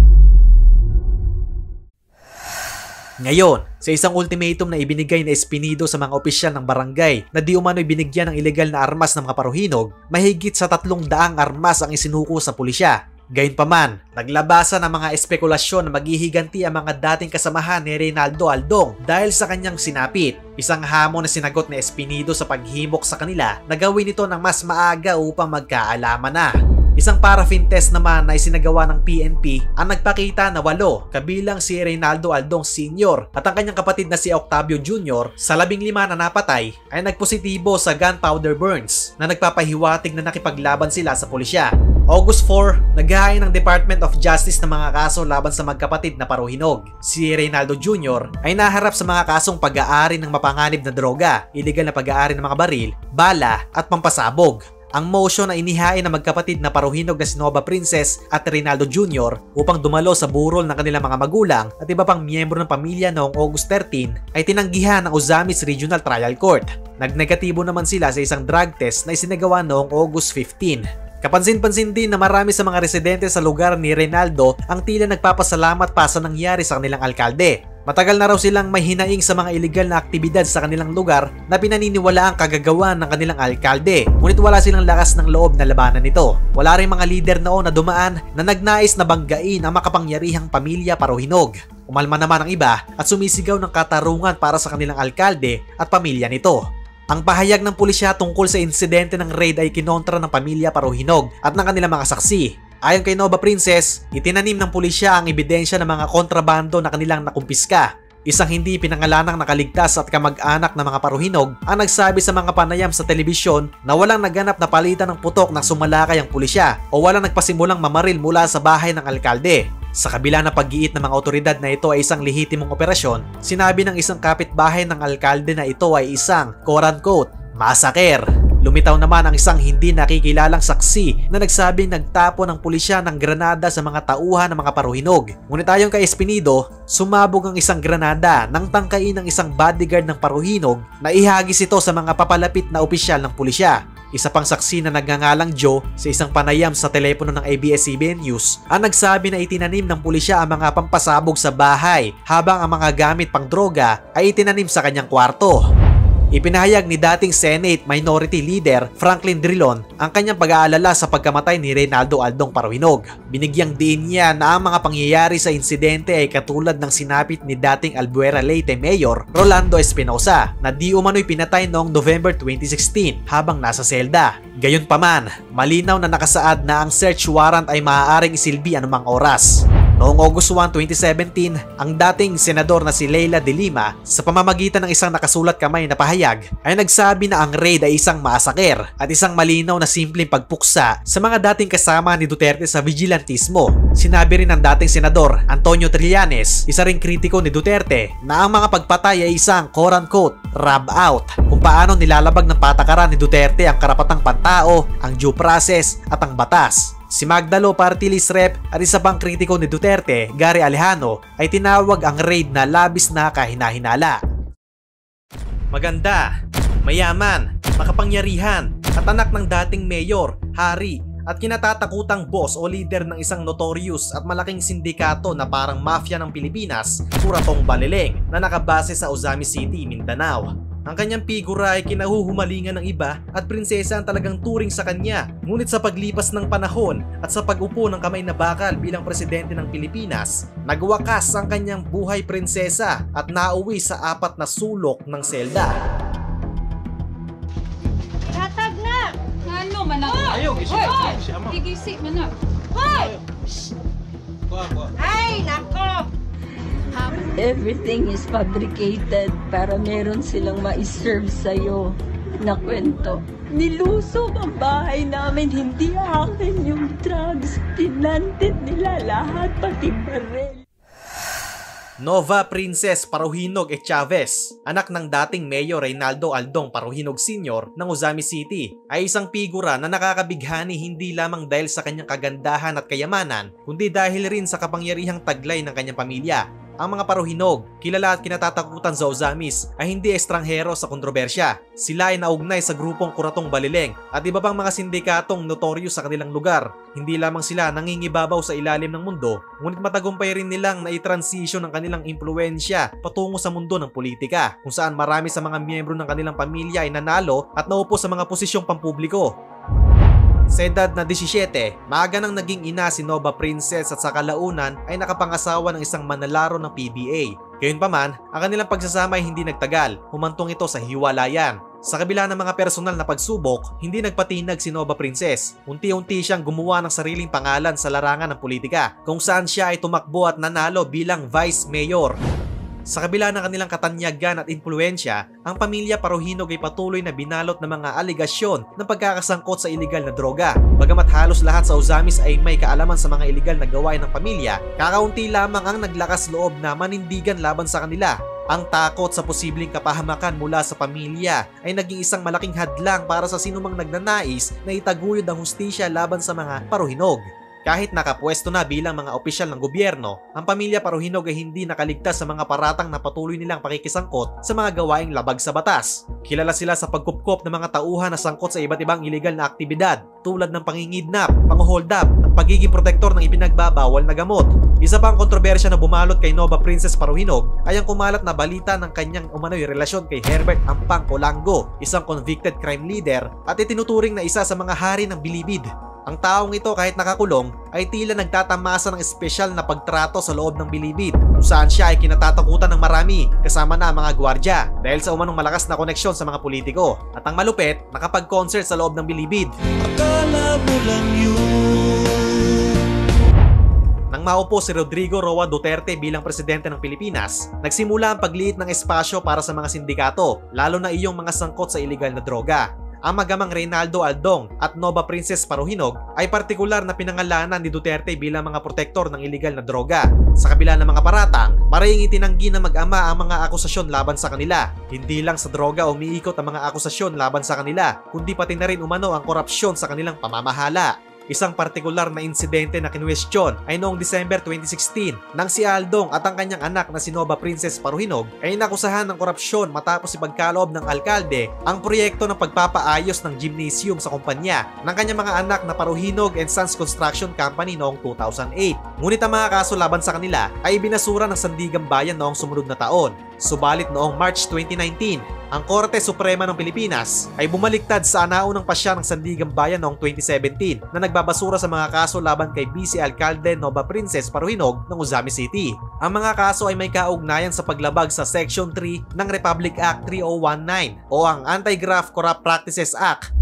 Ngayon, sa isang ultimatum na ibinigay na Espinido sa mga opisyal ng barangay na di umano'y binigyan ng ilegal na armas ng mga Paruhinog, mahigit sa 300 armas ang isinuko sa pulisya. Gayunpaman, naglabasan ang mga espekulasyon na maghihiganti ang mga dating kasamahan ni Reynaldo Aldong dahil sa kanyang sinapit. Isang hamon na sinagot ni Espinido sa paghimok sa kanila na gawin ito ng mas maaga upang magkaalaman na. Isang paraffin test naman na isinagawa ng PNP ang nagpakita na 8 kabilang si Reynaldo Aldong Sr. at ang kanyang kapatid na si Octavio Jr. sa 15 na napatay ay nagpositibo sa gunpowder burns na nagpapahiwatig na nakipaglaban sila sa pulisya. August 4, naghahain ng Department of Justice ng mga kaso laban sa magkapatid na Paruhinog. Si Reynaldo Jr. ay naharap sa mga kasong pag-aari ng mapanganib na droga, iligal na pag-aari ng mga baril, bala at pampasabog. Ang motion na inihain ng magkapatid na Paruhinog na si Nova Princess at Reynaldo Jr. upang dumalo sa burol ng kanilang mga magulang at iba pang miyembro ng pamilya noong August 13 ay tinanggihan ng Ozamis Regional Trial Court. Nagnegatibo naman sila sa isang drug test na isinagawa noong August 15. Kapansin-pansin din na marami sa mga residente sa lugar ni Reynaldo ang tila nagpapasalamat pa sa nangyari sa kanilang alkalde. Matagal na raw silang may hinaing sa mga iligal na aktibidad sa kanilang lugar na pinaniniwala ang kagagawan ng kanilang alkalde. Ngunit wala silang lakas ng loob na labanan nito. Wala rin mga lider noon na dumaan na nagnais na banggain ang makapangyarihang pamilya Paruhinog. Umalma naman ang iba at sumisigaw ng katarungan para sa kanilang alkalde at pamilya nito. Ang pahayag ng pulisya tungkol sa insidente ng raid ay kinontra ng pamilya Paruhinog at ng kanilang mga saksi. Ayon kay Nova Princess, itinanim ng pulisya ang ebidensya ng mga kontrabando na kanilang nakumpiska. Isang hindi pinangalanang nakaligtas at kamag-anak ng mga Paruhinog ang nagsabi sa mga panayam sa telebisyon na walang naganap na palitan ng putok nang sumalakay ang pulisya o walang nagpasimulang mamaril mula sa bahay ng alkalde. Sa kabila ng pag-iit ng mga otoridad na ito ay isang lehitimong operasyon, sinabi ng isang kapitbahay ng alkalde na ito ay isang quote-unquote massacre. Lumitaw naman ang isang hindi nakikilalang saksi na nagsabing nagtapo ng pulisya ng granada sa mga tauhan ng mga Paruhinog. Ngunit ayon kay Espinido, sumabog ang isang granada nang tangkain ng isang bodyguard ng Paruhinog na ihagis ito sa mga papalapit na opisyal ng pulisya. Isa pang saksi na nagngangalang Joe sa isang panayam sa telepono ng ABS-CBN News ang nagsabi na itinanim ng pulisya ang mga pampasabog sa bahay habang ang mga gamit pang droga ay itinanim sa kanyang kwarto. Ipinahayag ni dating Senate Minority Leader Franklin Drilon ang kanyang pag-aalala sa pagkamatay ni Reynaldo Aldong Paruhinog. Binigyang diin niya na ang mga pangyayari sa insidente ay katulad ng sinapit ni dating Albuera Leyte Mayor Rolando Espinosa na di umano'y pinatay noong November 2016 habang nasa selda. Gayunpaman, malinaw na nakasaad na ang search warrant ay maaaring isilbi anumang oras. Noong August 1, 2017, ang dating senador na si Leila de Lima sa pamamagitan ng isang nakasulat kamay na pahayag ay nagsabi na ang raid ay isang massacre at isang malinaw na simpleng pagpuksa sa mga dating kasama ni Duterte sa vigilantismo. Sinabi rin ng dating senador Antonio Trillanes, isa ring kritiko ni Duterte, na ang mga pagpatay ay isang quote-unquote rub out kung paano nilalabag ng patakaran ni Duterte ang karapatang pantao, ang due process at ang batas. Si Magdalo Party List Rep at isa pang kritiko ni Duterte, Gary Alejano, ay tinawag ang raid na labis na kahinahinala. Maganda, mayaman, makapangyarihan, at anak ng dating mayor, hari, at kinatatakutang boss o leader ng isang notorious at malaking sindikato na parang mafia ng Pilipinas, Kuratong Baleleng, na nakabase sa Ozami City, Mindanao. Ang kanyang figura ay kinahuhumalingan ng iba at prinsesa ang talagang turing sa kanya. Ngunit sa paglipas ng panahon at sa pag-upo ng kamay na bakal bilang presidente ng Pilipinas, nagwakas ang kanyang buhay prinsesa at nauwi sa 4 na sulok ng selda. Tatag na! Ano manak? Ayaw, Gigisi manak. Hoy! Ay, nako! Everything is fabricated para meron silang ma-serve sa'yo na kwento. Nilusob ang bahay namin, hindi akin yung drugs. Tinanted nila lahat, pati barel. Nova Princess Paruhinog Chavez, anak ng dating Mayor Reynaldo Aldong Paruhinog Sr. ng Ozami City, ay isang figura na nakakabighani hindi lamang dahil sa kanyang kagandahan at kayamanan, kundi dahil rin sa kapangyarihang taglay ng kanyang pamilya. Ang mga Paruhinog, kilala at kinatatakutan sa Ozamis, ay hindi estranghero sa kontrobersya. Sila ay naugnay sa grupong Kuratong Baleleng at iba pang mga sindikatong notorious sa kanilang lugar. Hindi lamang sila nangingibabaw sa ilalim ng mundo, ngunit matagumpay rin nilang na-transition ang kanilang impluensya patungo sa mundo ng politika, kung saan marami sa mga miyembro ng kanilang pamilya ay nanalo at naupo sa mga posisyong pampubliko. Sa edad na 17, maaga nang naging ina si Nova Princess at sa kalaunan ay nakapangasawa ng isang manlalaro ng PBA. Gayunpaman, ang kanilang pagsasama ay hindi nagtagal, humantong ito sa hiwalayan. Sa kabila ng mga personal na pagsubok, hindi nagpatinag si Nova Princess. Unti-unti siyang gumawa ng sariling pangalan sa larangan ng politika, kung saan siya ay tumakbo at nanalo bilang Vice Mayor. Sa kabila ng kanilang katanyagan at impluensya, ang pamilya Paruhinog ay patuloy na binalot ng mga aligasyon ng pagkakasangkot sa iligal na droga. Bagamat halos lahat sa Ozamis ay may kaalaman sa mga iligal na gawain ng pamilya, kakaunti lamang ang naglakas loob na manindigan laban sa kanila. Ang takot sa posibleng kapahamakan mula sa pamilya ay naging isang malaking hadlang para sa sinumang nagnanais na itaguyod ang hustisya laban sa mga Paruhinog. Kahit nakapwesto na bilang mga opisyal ng gobyerno, ang pamilya Paruhinog ay hindi nakaligtas sa mga paratang na patuloy nilang pakikisangkot sa mga gawaing labag sa batas. Kilala sila sa pagkupkop ng mga tauhan na sangkot sa iba't ibang iligal na aktibidad tulad ng pangingidnap, pang-hold up, at pagiging protektor ng ipinagbabawal na gamot. Isa pang kontrobersya na bumalot kay Nova Princess Paruhinog ay ang kumalat na balita ng kanyang umano'y relasyon kay Herbert Ampang Colango, isang convicted crime leader at itinuturing na isa sa mga hari ng bilibid. Ang taong ito kahit nakakulong ay tila nagtatamasa ng espesyal na pagtrato sa loob ng bilibid, kung saan siya ay kinatatakutan ng marami kasama na ang mga gwardya dahil sa umanong malakas na koneksyon sa mga politiko. At ang malupit, nakapag-concert sa loob ng bilibid. Akala mo lang yun. Nang maupo si Rodrigo Roa Duterte bilang presidente ng Pilipinas, nagsimula ang pagliit ng espasyo para sa mga sindikato, lalo na iyong mga sangkot sa iligal na droga. Ang magamang Reynaldo Aldong at Nova Princess Paruhinog ay partikular na pinangalanan ni Duterte bilang mga protektor ng iligal na droga. Sa kabila ng mga paratang, marahing itinanggi ng mag-ama ang mga akusasyon laban sa kanila. Hindi lang sa droga umiikot ang mga akusasyon laban sa kanila, kundi pati na rin umano ang korupsyon sa kanilang pamamahala. Isang partikular na insidente na kinwestiyon ay noong December 2016 nang si Aldong at ang kanyang anak na si Nova Princess Paruhinog ay nakusahan ng korupsyon matapos ipagkaloob ng alkalde ang proyekto ng pagpapaayos ng gymnasium sa kumpanya ng kanyang mga anak na Paruhinog and Sons Construction Company noong 2008. Ngunit ang mga kaso laban sa kanila ay binasura ng Sandigang Bayan noong sumunod na taon. Subalit noong March 2019, ang Korte Suprema ng Pilipinas ay bumaliktad sa naunang pasya ng Sandigang Bayan noong 2017 na nagbabasura sa mga kaso laban kay Vice Alcalde Nova Princess Paruhinog ng Ozami City. Ang mga kaso ay may kaugnayan sa paglabag sa Section 3 ng Republic Act 3019 o ang Anti-Graft Corrupt Practices Act.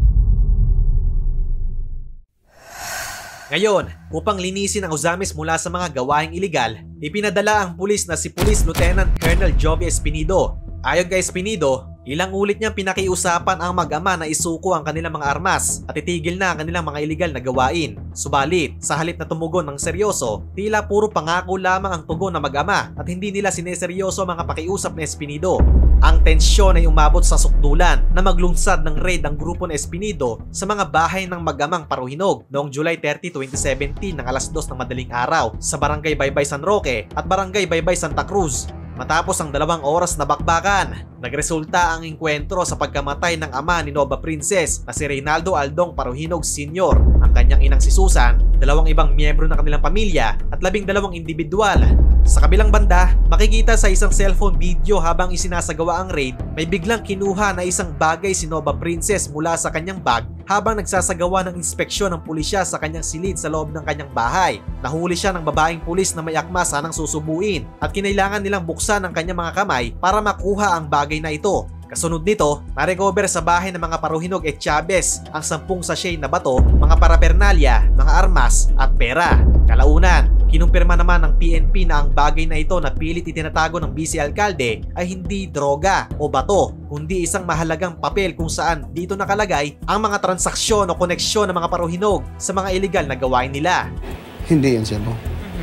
Ngayon, upang linisin ang Ozamis mula sa mga gawaing iligal, ipinadala ang pulis na si Police Lieutenant Colonel Jovi Espinido. Ayon kay Espinido, ilang ulit niyang pinakiusapan ang mag-ama na isuko ang kanilang mga armas at itigil na ang kanilang mga iligal na gawain. Subalit, sa halip na tumugon ng seryoso, tila puro pangako lamang ang tugon ng mag-ama at hindi nila sineseryoso ang mga pakiusap ni Espinido. Ang tensyon ay umabot sa sukdulan na maglunsad ng raid ang grupo ni Espinido sa mga bahay ng mag-amang Paruhinog noong July 30, 2017 ng alas 2 ng madaling araw sa Barangay Baybay San Roque at Barangay Baybay Santa Cruz. Matapos ang 2 oras na bakbakan, Nagresulta ang engkwentro sa pagkamatay ng ama ni Nova Princess na si Reynaldo Aldong Paruhinog Sr., ang kanyang inang si Susan, 2 ibang miyembro ng kanilang pamilya at 12 individual. Sa kabilang banda, makikita sa isang cellphone video habang isinasagawa ang raid, may biglang kinuha na isang bagay si Nova Princess mula sa kanyang bag habang nagsasagawa ng inspeksyon ng pulisya sa kanyang silid sa loob ng kanyang bahay. Nahuli siya ng babaeng pulis na may akma sanang susubuin at kinailangan nilang buksan ang kanyang mga kamay para makuha ang bagay na ito. Kasunod nito, na-recover sa bahay ng mga Paruhinog et Chavez ang 10 sachet na bato, mga parapernalya, mga armas at pera. Kalaunan, kinumpirma naman ng PNP na ang bagay na ito na pilit itinatago ng vice alkalde ay hindi droga o bato, kundi isang mahalagang papel kung saan dito nakalagay ang mga transaksyon o koneksyon ng mga Paruhinog sa mga illegal na gawain nila. Hindi yun, sir.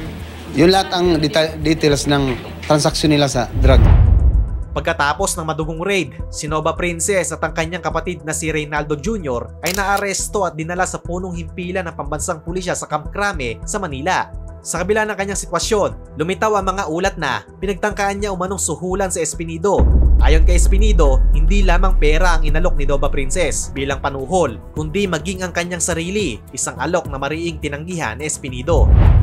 Yung lahat ang details ng transaksyon nila sa drug. Pagkatapos ng madugong raid, si Nova Princess at ang kanyang kapatid na si Reynaldo Jr. ay naaresto at dinala sa punong himpilan ng pambansang pulisya sa Camp Crame sa Manila. Sa kabila ng kanyang sitwasyon, lumitaw ang mga ulat na pinagtangkaan niya umanong suhulan sa Espinido. Ayon kay Espinido, hindi lamang pera ang inalok ni Nova Princess bilang panuhol, kundi maging ang kanyang sarili, isang alok na mariing tinanggihan ni Espinido.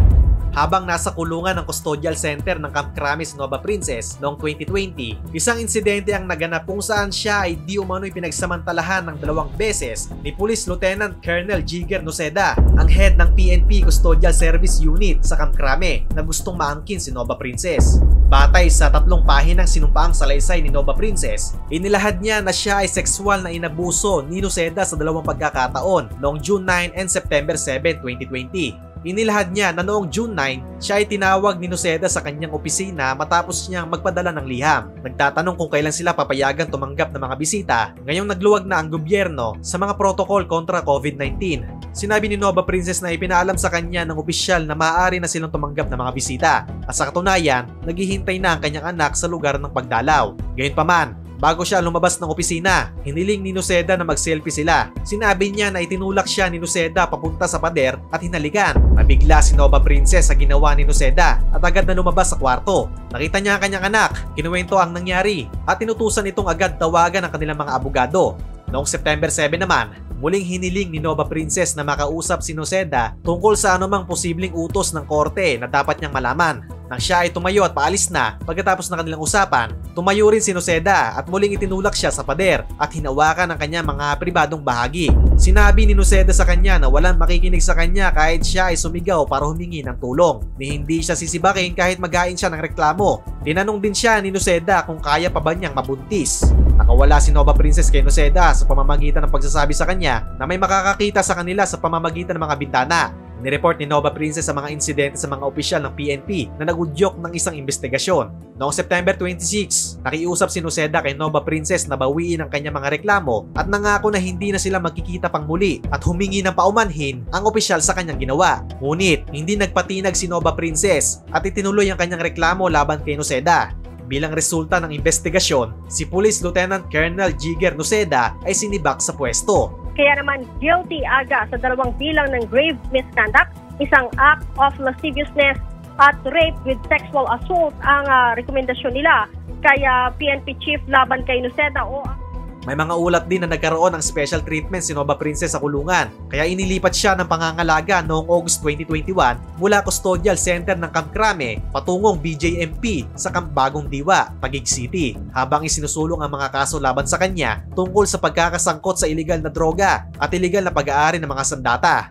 Habang nasa kulungan ng custodial center ng Camp Crame si Nova Princess noong 2020, isang insidente ang naganap kung saan siya ay di umano'y pinagsamantalahan ng 2 beses ni Police Lieutenant Colonel Jigger Noceda, ang head ng PNP Custodial Service Unit sa Camp Crame, na gustong maangkin si Nova Princess. Batay sa 3 pahinang sinumpaang salaysay ni Nova Princess, inilahad niya na siya ay sexual na inabuso ni Noceda sa 2 pagkakataon noong June 9 and September 7, 2020. Inilahad niya na noong June 9, siya ay tinawag ni Noceda sa kanyang opisina matapos niyang magpadala ng liham. Nagtatanong kung kailan sila papayagan tumanggap ng mga bisita ngayong nagluwag na ang gobyerno sa mga protocol kontra COVID-19. Sinabi ni Nova Princess na ipinaalam sa kanya ng opisyal na maaari na silang tumanggap ng mga bisita at sa katunayan, naghihintay na ang kanyang anak sa lugar ng pagdalaw. Gayunpaman, bago siya lumabas ng opisina, hiniling ni Noceda na mag-selfie sila. Sinabi niya na itinulak siya ni Noceda papunta sa pader at hinalikan. Nabigla si Nova Princess sa ginawa ni Noceda at agad na lumabas sa kwarto. Nakita niya ang kanyang anak, kinuwento ang nangyari at tinutusan itong agad tawagan ang kanilang mga abogado. Noong September 7 naman, muling hiniling ni Nova Princess na makausap si Noceda tungkol sa anumang posibleng utos ng korte na dapat niyang malaman. Nang siya ay tumayo at paalis na pagkatapos ng kanilang usapan, tumayo rin si Noceda at muling itinulak siya sa pader at hinawakan ang kanyang mga pribadong bahagi. Sinabi ni Noceda sa kanya na walang makikinig sa kanya kahit siya ay sumigaw para humingi ng tulong. Ni hindi siya sisibakin kahit maghain siya ng reklamo. Tinanong din siya ni Noceda kung kaya pa ba niyang mabuntis. Nakawala si Nova Princess kay Noceda sa pamamagitan ng pagsasabi sa kanya na may makakakita sa kanila sa pamamagitan ng mga bintana. Nireport ni Nova Princess sa mga insidente sa mga opisyal ng PNP na nagudyok ng isang investigasyon. Noong September 26, nakiusap si Noceda kay Nova Princess na bawiin ang kanyang mga reklamo at nangako na hindi na sila magkikita pang muli at humingi ng paumanhin ang opisyal sa kanyang ginawa. Ngunit, hindi nagpatinag si Nova Princess at itinuloy ang kanyang reklamo laban kay Noceda. Bilang resulta ng investigasyon, si Police Lieutenant Colonel Jigger Noceda ay sinibak sa pwesto. Kaya naman guilty aga sa 2 bilang ng grave misconduct, isang act of lasciviousness at rape with sexual assault ang rekomendasyon nila. Kaya PNP Chief laban kay Noceda o... May mga ulat din na nagkaroon ng special treatment si Nova Princess sa kulungan, kaya inilipat siya ng pangangalaga noong August 2021 mula Custodial Center ng Camp Crame patungong BJMP sa Camp Bagong Diwa, Taguig City, habang isinusulong ang mga kaso laban sa kanya tungkol sa pagkakasangkot sa iligal na droga at iligal na pag-aari ng mga sandata.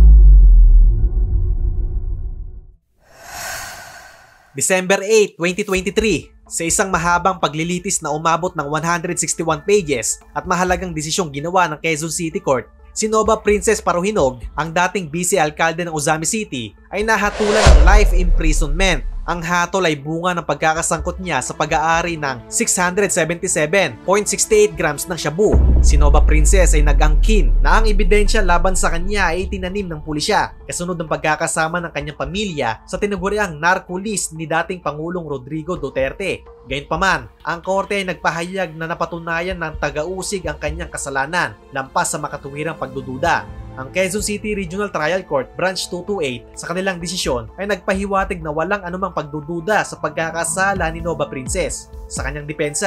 December 8, 2023, sa isang mahabang paglilitis na umabot ng 161 pages at mahalagang desisyong ginawa ng Quezon City Court, si Nova Princess Paruhinog, ang dating vice-alkalde ng Ozami City, ay nahatulan ng life imprisonment. Ang hatol ay bunga ng pagkakasangkot niya sa pag-aari ng 677.68 grams ng shabu. Si Nova Princess ay nag-angkin na ang ebidensya laban sa kanya ay itinanim ng pulisya kasunod ng pagkakasama ng kanyang pamilya sa tinaguriang narco list ni dating Pangulong Rodrigo Duterte. Gayunpaman, ang korte ay nagpahayag na napatunayan ng taga-usig ang kanyang kasalanan lampas sa makatuwirang pagdududa. Ang Quezon City Regional Trial Court Branch 228 sa kanilang desisyon ay nagpahiwatig na walang anumang pagdududa sa pagkakasala ni Nova Princess. Sa kanyang depensa,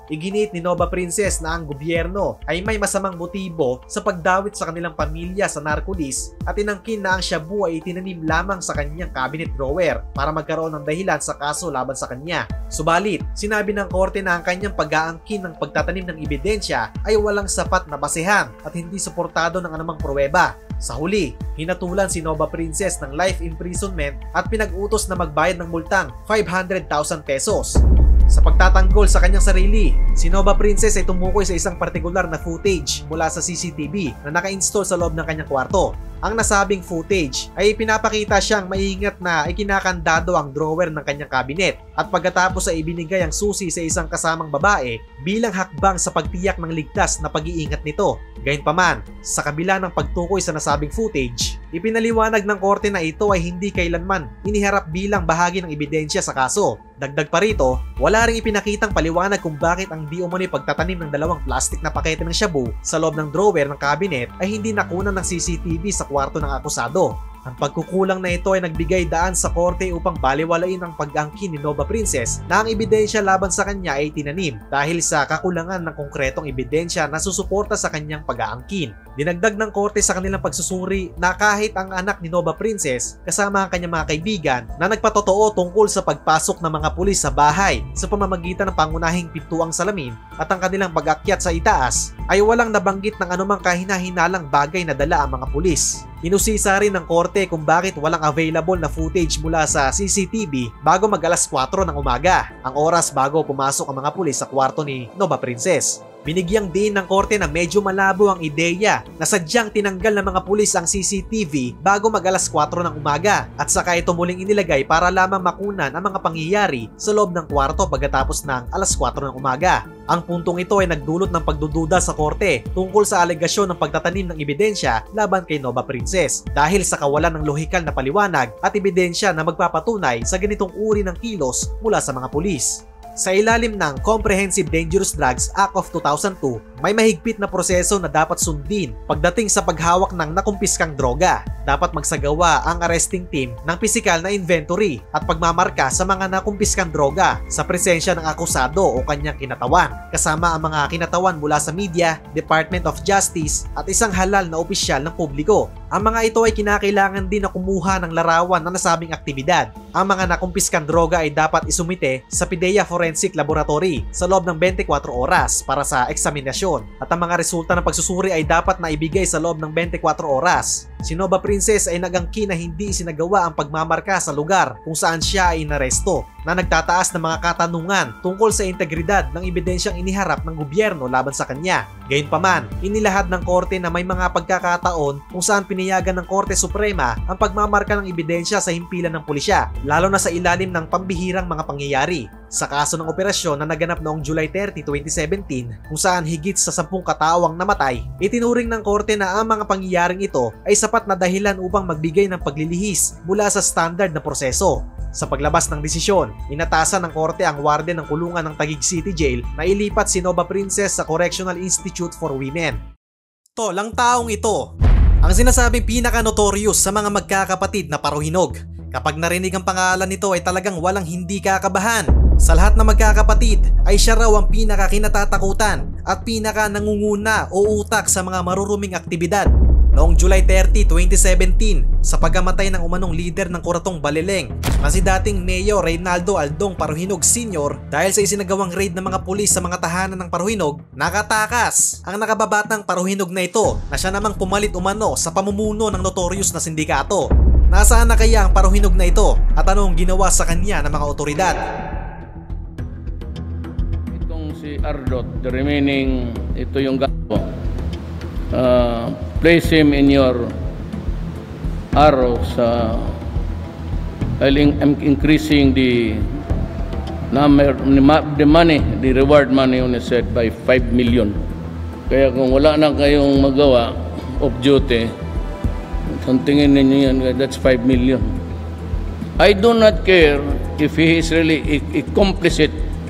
Iginit ni Nova Princess na ang gobyerno ay may masamang motibo sa pagdawit sa kanilang pamilya sa narcolis at inangkin na ang shabu ay itinanim lamang sa kanyang cabinet drawer para magkaroon ng dahilan sa kaso laban sa kanya. Subalit, sinabi ng korte na ang kanyang pag-aangkin ng pagtatanim ng ebidensya ay walang sapat na basehan at hindi suportado ng anumang pruweba. Sa huli, hinatulan si Nova Princess ng life imprisonment at pinag-utos na magbayad ng multang 500,000 pesos. Sa pagtatanggol sa kanyang sarili, si Nova Princess ay tumukoy sa isang partikular na footage mula sa CCTV na naka-install sa loob ng kanyang kwarto. Ang nasabing footage ay pinapakita siyang maingat na ikinakandado ang drawer ng kanyang cabinet at pagkatapos ay ibinigay ang susi sa isang kasamang babae bilang hakbang sa pagtiyak ng ligtas na pag-iingat nito. Gayunpaman, sa kabila ng pagtukoy sa nasabing footage, ipinaliwanag ng korte na ito ay hindi kailanman iniharap bilang bahagi ng ebidensya sa kaso. Dagdag pa rito, wala ring ipinakitang paliwanag kung bakit ang di umano'y pagtatanim ng 2 plastic na pakete ng shabu sa loob ng drawer ng cabinet ay hindi nakunan ng CCTV sa kwarto ng akusado. Ang pagkukulang na ito ay nagbigay daan sa korte upang baliwalain ang pag-angkin ni Nova Princess na ang ebidensya laban sa kanya ay tinanim dahil sa kakulangan ng konkretong ebidensya na susuporta sa kanyang pag-aangkin. Dinagdag ng korte sa kanilang pagsusuri na kahit ang anak ni Nova Princess kasama ang kanyang mga kaibigan na nagpatotoo tungkol sa pagpasok ng mga pulis sa bahay sa pamamagitan ng pangunahing pintuang salamin at ang kanilang pag-akyat sa itaas ay walang nabanggit ng anumang kahina-hinalang bagay na dala ang mga pulis. Inusisa rin ng korte kung bakit walang available na footage mula sa CCTV bago mag-alas 4 ng umaga, ang oras bago pumasok ang mga pulis sa kwarto ni Nova Princess. Binigyang din ng korte na medyo malabo ang ideya na sadyang tinanggal ng mga pulis ang CCTV bago mag-alas 4 ng umaga at saka ito muling inilagay para lamang makunan ang mga pangyayari sa loob ng kwarto pagkatapos ng alas 4 ng umaga. Ang puntong ito ay nagdulot ng pagdududa sa korte tungkol sa alegasyon ng pagtatanim ng ebidensya laban kay Nova Princess dahil sa kawalan ng lohikal na paliwanag at ebidensya na magpapatunay sa ganitong uri ng kilos mula sa mga pulis. Sa ilalim ng Comprehensive Dangerous Drugs Act of 2002, may mahigpit na proseso na dapat sundin pagdating sa paghawak ng nakumpiskang droga. Dapat magsagawa ang arresting team ng pisikal na inventory at pagmamarka sa mga nakumpiskang droga sa presensya ng akusado o kanyang kinatawan, kasama ang mga kinatawan mula sa media, Department of Justice at isang halal na opisyal ng publiko. Ang mga ito ay kinakailangan din na kumuha ng larawan ng nasabing aktibidad. Ang mga nakumpiskang droga ay dapat isumite sa PIDEA Forensic Laboratory sa loob ng 24 oras para sa eksaminasyon at ang mga resulta ng pagsusuri ay dapat na ibigay sa loob ng 24 oras. Si Nova Princess ay nagangkin na hindi isinagawa ang pagmamarka sa lugar kung saan siya ay inaresto, na nagtataas ng mga katanungan tungkol sa integridad ng ebidensyang iniharap ng gobyerno laban sa kanya. Gayunpaman, inilahad ng korte na may mga pagkakataon kung saan pinayagan ng Korte Suprema ang pagmamarka ng ebidensya sa himpilan ng pulisya, lalo na sa ilalim ng pambihirang mga pangyayari. Sa kaso ng operasyon na naganap noong July 30, 2017 kung saan higit sa 10 katao ang namatay, itinuring ng korte na ang mga pangyayaring ito ay sapat na dahilan upang magbigay ng paglilihis mula sa standard na proseso. Sa paglabas ng desisyon, inatasan ng korte ang warden ng kulungan ng Taguig City Jail na ilipat si Nova Princess sa Correctional Institute for Women. Tol, ang taong ito ang sinasabing pinaka-notorious sa mga magkakapatid na paruhinog. Kapag narinig ang pangalan nito ay talagang walang hindi kakabahan. Sa lahat ng magkakapatid ay siya raw ang pinaka-kinatatakutan at pinaka-nangunguna o utak sa mga maruruming aktibidad. Noong July 30, 2017, sa pagkamatay ng umanong leader ng Kuratong Balileng na si dating Mayor Reynaldo Aldong Paruhinog Sr. dahil sa isinagawang raid ng mga pulis sa mga tahanan ng Paruhinog, nakatakas ang nakababatang Paruhinog na ito na siya namang pumalit umano sa pamumuno ng notorious na sindikato. Nasaan na kaya ang Paruhinog na ito at anong ginawa sa kanya ng mga otoridad? Itong si Ardot, the remaining, ito yung gato. Place him in your arrows. I'm increasing the number, the money, the reward money on said by 5 million. Kaya kung wala na kayong magawa of duty, tingin ninyo yan, that's 5 million. I do not care if he is really a complicit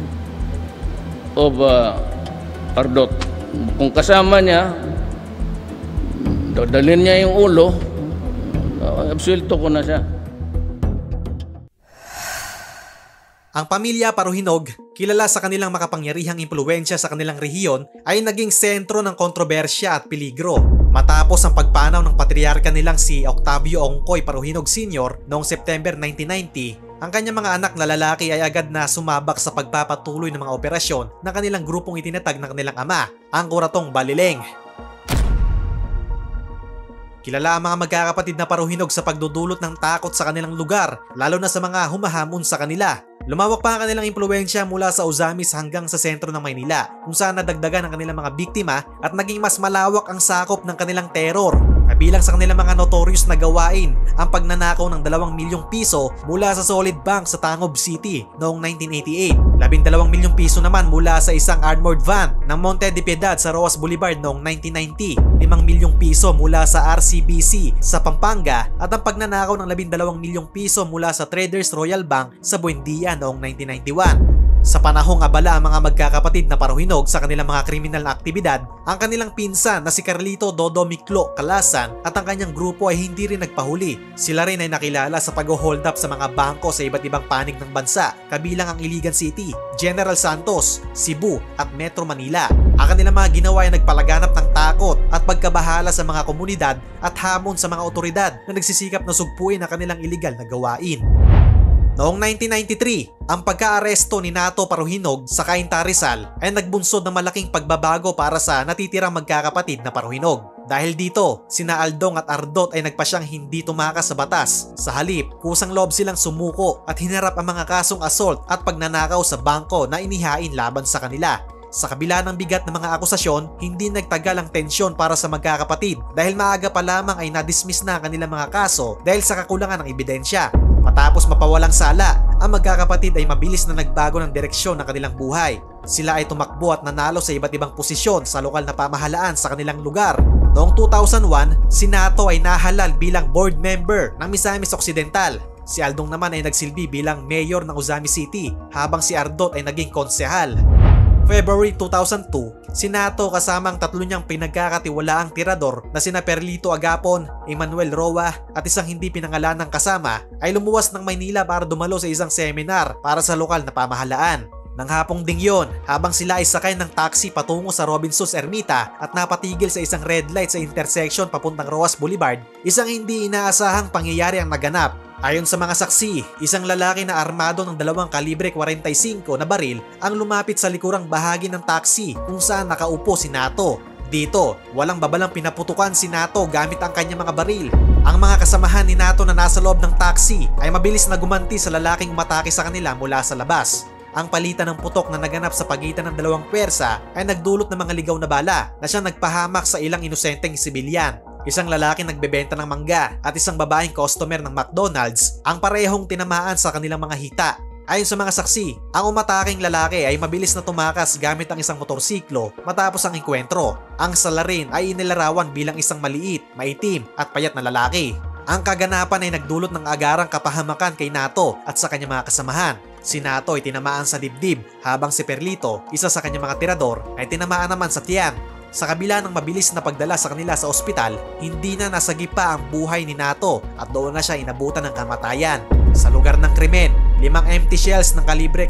of Ardot. Kung kasama niya, dalhin niya yung ulo, absuelto ko na siya. Ang pamilya Paruhinog, kilala sa kanilang makapangyarihang impluwensya sa kanilang rehiyon, ay naging sentro ng kontrobersya at peligro. Matapos ang pagpanaw ng patriarka nilang si Octavio Ongkoy Paruhinog Sr. noong September 1990, ang kanyang mga anak na lalaki ay agad na sumabak sa pagpapatuloy ng mga operasyon ng kanilang grupong itinatag ng kanilang ama, ang Kuratong Balileng. Kilala ang mga magkakapatid na Paruhinog sa pagdudulot ng takot sa kanilang lugar, lalo na sa mga humahamon sa kanila. Lumawak pa ang kanilang impluwensya mula sa Ozamis hanggang sa sentro ng Maynila, kung saan nadagdagan ang kanilang mga biktima at naging mas malawak ang sakop ng kanilang teror. Kabilang sa kanilang mga notorious na gawain ang pagnanakaw ng 2 milyong piso mula sa Solid Bank sa Tangob City noong 1988, 12 milyong piso naman mula sa isang armored van ng Monte de Piedad sa Roas Boulevard noong 1990, 5 milyong piso mula sa RCBC sa Pampanga at ang pagnanakaw ng 12 milyong piso mula sa Traders Royal Bank sa Buendia noong 1991. Sa panahong abala ang mga magkakapatid na Paruhinog sa kanilang mga kriminal na aktibidad, ang kanilang pinsan na si Carlito Dodo Miklo Calasan at ang kanyang grupo ay hindi rin nagpahuli. Sila rin ay nakilala sa pag-hold up sa mga bangko sa iba't ibang panig ng bansa, kabilang ang Iligan City, General Santos, Cebu at Metro Manila. Ang kanilang mga ginawa ay nagpalaganap ng takot at pagkabahala sa mga komunidad at hamon sa mga otoridad na nagsisikap na sugpuin ang kanilang iligal na gawain. Noong 1993, ang pagka-aresto ni Nato Paruhinog sa Cainta Rizal ay nagbunsod ng malaking pagbabago para sa natitirang magkakapatid na Paruhinog. Dahil dito, sina Aldong at Ardot ay nagpasyang hindi tumakas sa batas. Sa halip, kusang loob silang sumuko at hinarap ang mga kasong assault at pagnanakaw sa bangko na inihain laban sa kanila. Sa kabila ng bigat ng mga akusasyon, hindi nagtagal ang tensyon para sa magkakapatid dahil maaga pa lamang ay nadismiss na ang kanilang mga kaso dahil sa kakulangan ng ebidensya. Matapos mapawalang sala, ang magkakapatid ay mabilis na nagbago ng direksyon ng kanilang buhay. Sila ay tumakbo at nanalo sa iba't ibang posisyon sa lokal na pamahalaan sa kanilang lugar. Noong 2001, si Nato ay nahalal bilang board member ng Misamis Occidental. Si Aldong naman ay nagsilbi bilang mayor ng Ozamis City habang si Ardot ay naging konsehal. February 2002, si Nato kasama ang 3 niyang pinagkakatiwalaang tirador na sina Perlito Agapon, Emmanuel Roa at isang hindi pinangalanang kasama ay lumuwas ng Maynila para dumalo sa isang seminar para sa lokal na pamahalaan. Nang hapong ding yon, habang sila ay sakay ng taxi patungo sa Robinson's Ermita at napatigil sa isang red light sa intersection papuntang Roas Boulevard, isang hindi inaasahang pangyayari ang naganap. Ayon sa mga saksi, isang lalaki na armado ng 2 kalibre 45 na baril ang lumapit sa likurang bahagi ng taxi kung saan nakaupo si Nato. Dito, walang babalang pinaputukan si Nato gamit ang kanyang mga baril. Ang mga kasamahan ni Nato na nasa loob ng taxi ay mabilis na gumanti sa lalaking umatake sa kanila mula sa labas. Ang palitan ng putok na naganap sa pagitan ng 2 pwersa ay nagdulot ng mga ligaw na bala na siyang nagpahamak sa ilang inosenteng sibilyan. Isang lalaki nagbebenta ng mangga at isang babaeng customer ng McDonald's ang parehong tinamaan sa kanilang mga hita. Ayon sa mga saksi, ang umataking lalaki ay mabilis na tumakas gamit ang isang motorsiklo matapos ang enkwentro. Ang salarin ay inilarawan bilang isang maliit, maitim at payat na lalaki. Ang kaganapan ay nagdulot ng agarang kapahamakan kay Nato at sa kanyang mga kasamahan. Si Nato ay tinamaan sa dibdib habang si Perlito, isa sa kanyang mga tirador, ay tinamaan naman sa tiyan. Sa kabila ng mabilis na pagdala sa kanila sa ospital, hindi na nasagip pa ang buhay ni Nato at doon na siya inabutan ng kamatayan. Sa lugar ng krimen, 5 empty shells ng kalibre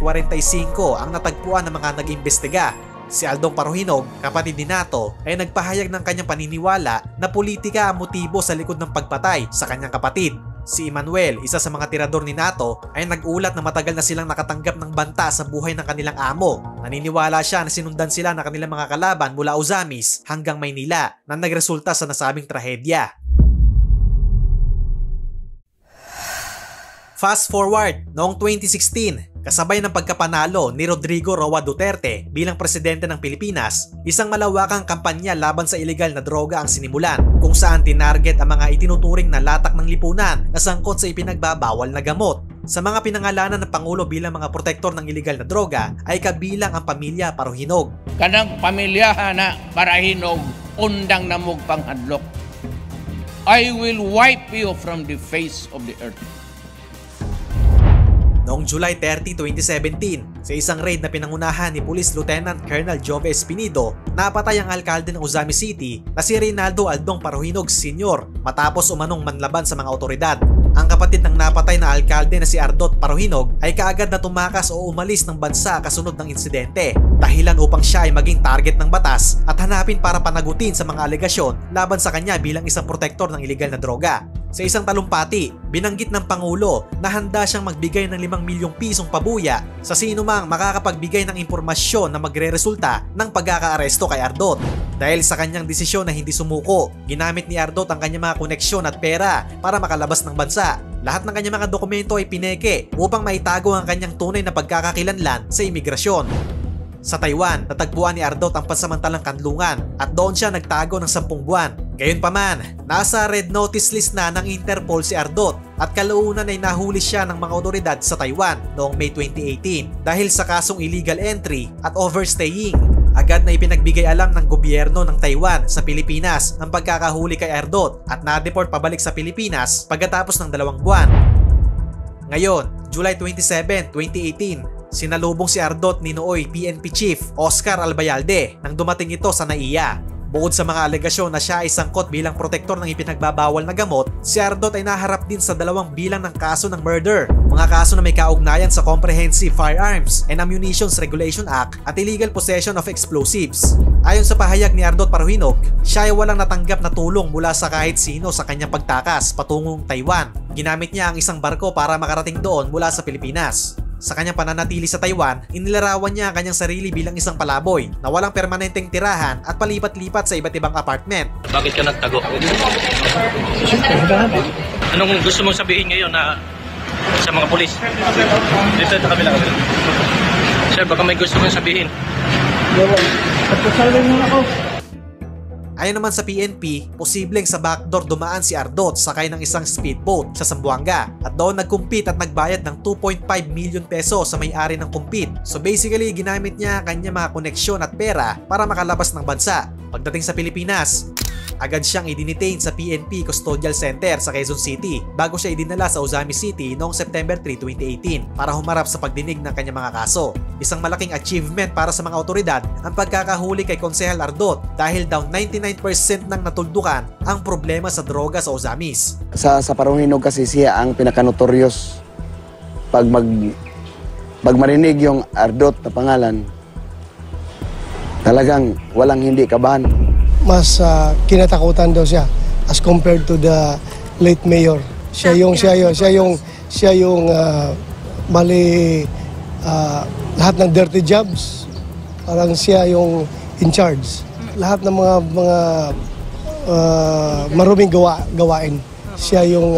45 ang natagpuan ng mga nag-imbestiga. Si Aldong Paruhinog, kapatid ni Nato, ay nagpahayag ng kanyang paniniwala na politika ang motibo sa likod ng pagpatay sa kanyang kapatid. Si Emmanuel, isa sa mga tirador ni Nato, ay nag-ulat na matagal na silang nakatanggap ng banta sa buhay ng kanilang amo. Naniniwala siya na sinundan sila ng kanilang mga kalaban mula Ozamis hanggang Maynila na nagresulta sa nasabing trahedya. Fast forward, noong 2016, kasabay ng pagkapanalo ni Rodrigo Roa Duterte bilang presidente ng Pilipinas, isang malawakang kampanya laban sa ilegal na droga ang sinimulan, kung saan tinarget ang mga itinuturing na latak ng lipunan na sangkot sa ipinagbabawal na gamot. Sa mga pinangalanan ng Pangulo bilang mga protektor ng ilegal na droga ay kabilang ang pamilya Paruhinog. Kanang pamilyahan na Paruhinog, undang namog panghadlok. I will wipe you from the face of the earth. Noong July 30, 2017, sa isang raid na pinangunahan ni Police Lieutenant Colonel Jove Espinido, napatay ang alkalde ng Ozamis City na si Reynaldo Aldong Paruhinog Sr. matapos umanong manlaban sa mga otoridad. ang kapatid ng napatay na alkalde na si Ardot Paruhinog ay kaagad na tumakas o umalis ng bansa kasunod ng insidente, dahilan upang siya ay maging target ng batas at hanapin para panagutin sa mga alegasyon laban sa kanya bilang isang protektor ng ilegal na droga. Sa isang talumpati, binanggit ng Pangulo na handa siyang magbigay ng 5 milyong pisong pabuya sa sinumang makakapagbigay ng impormasyon na magre-resulta ng pagkakaaresto kay Ardot. Dahil sa kanyang desisyon na hindi sumuko, ginamit ni Ardot ang kanyang mga koneksyon at pera para makalabas ng bansa. Lahat ng kanyang mga dokumento ay pineke upang maitago ang kanyang tunay na pagkakakilanlan sa imigrasyon. Sa Taiwan, natagpuan ni Ardot ang pansamantalang kanlungan at doon siya nagtago ng 10 buwan. Gayunpaman, nasa red notice list na ng Interpol si Ardot at kalaunan ay nahuli siya ng mga otoridad sa Taiwan noong May 2018 dahil sa kasong illegal entry at overstaying. Agad na ipinagbigay alam ng gobyerno ng Taiwan sa Pilipinas ang pagkakahuli kay Ardot at na-deport pabalik sa Pilipinas pagkatapos ng 2 buwan. Ngayon, July 27, 2018, sinalubong si Ardot ni nooy PNP Chief Oscar Albayalde nang dumating ito sa NAIA. Bukod sa mga alegasyon na siya ay sangkot bilang protektor ng ipinagbabawal na gamot, si Ardot ay naharap din sa 2 bilang ng kaso ng murder, mga kaso na may kaugnayan sa Comprehensive Firearms and Ammunitions Regulation Act at illegal possession of explosives. Ayon sa pahayag ni Ardot Paruhinog, siya ay walang natanggap na tulong mula sa kahit sino sa kanyang pagtakas patungong Taiwan. Ginamit niya ang isang barko para makarating doon mula sa Pilipinas. Sa kanyang pananatili sa Taiwan, inilarawan niya ang kanyang sarili bilang isang palaboy na walang permanenteng tirahan at palipat-lipat sa iba't ibang apartment. Bakit ka nagtago? Anong gusto mong sabihin ngayon na sa mga pulis? Dito sa kabila. Sir, baka may gusto mong sabihin. Ayon naman sa PNP, posibleng sa backdoor dumaan si Ardot sakay ng isang speedboat sa Zamboanga at doon nagkumpit at nagbayad ng 2.5 million peso sa may-ari ng kumpit. So basically, ginamit niya ang kanyang mga koneksyon at pera para makalabas ng bansa. Pagdating sa Pilipinas, agad siyang idinitain sa PNP Custodial Center sa Quezon City bago siya idinala sa Ozami City noong September 3, 2018 para humarap sa pagdinig ng kanyang mga kaso. Isang malaking achievement para sa mga otoridad ang pagkakahuli kay Konsehal Ardot dahil daw 99% ng natuldukan ang problema sa droga sa Ozamis. Sa Paruhinog kasi siya ang pinaka-notorious. Pag marinig yung Ardot na pangalan, talagang walang hindi kabahan. Mas kinatakutan daw siya as compared to the late mayor. Siya yung mali lahat ng dirty jobs. Parang siya yung in charge. Lahat ng mga maruming gawain. Siya yung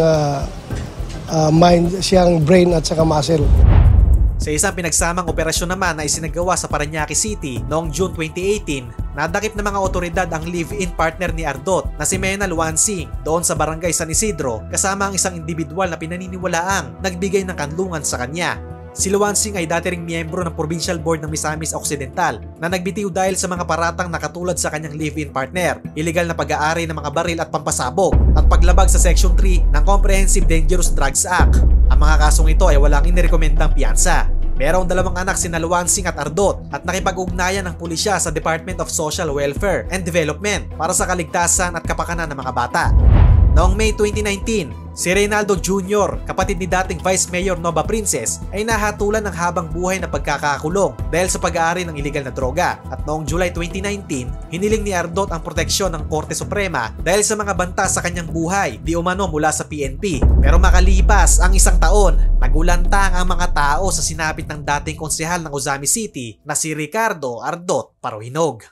mind, siyang brain at saka muscle. Sa isang pinagsamang operasyon naman na isinagawa sa Parañaque City noong June 2018, nadakip ng mga otoridad ang live-in partner ni Ardot na si Mena Luansing doon sa barangay San Isidro kasama ang isang individual na pinaniniwalaang nagbigay ng kanlungan sa kanya. Si Luansing ay dati ring miyembro ng Provincial Board ng Misamis Occidental na nagbitiw dahil sa mga paratang na katulad sa kanyang live-in partner, iligal na pag-aari ng mga baril at pampasabog at paglabag sa Section 3 ng Comprehensive Dangerous Drugs Act. Ang mga kasong ito ay walang inirekomendang piyansa. Merong 2 anak sina Luansing at Ardot at nakipag-ugnayan ng pulisya sa Department of Social Welfare and Development para sa kaligtasan at kapakanan ng mga bata. Noong May 2019, si Reynaldo Jr., kapatid ni dating Vice Mayor Nova Princess, ay nahatulan ng habang buhay na pagkakakulong dahil sa pag-aari ng iligal na droga. At noong July 2019, hiniling ni Ardot ang proteksyon ng Korte Suprema dahil sa mga banta sa kanyang buhay di umano mula sa PNP. Pero makalipas ang 1 taon, nagulantang ang mga tao sa sinapit ng dating konsehal ng Ozami City na si Ricardo Ardot Paruhinog.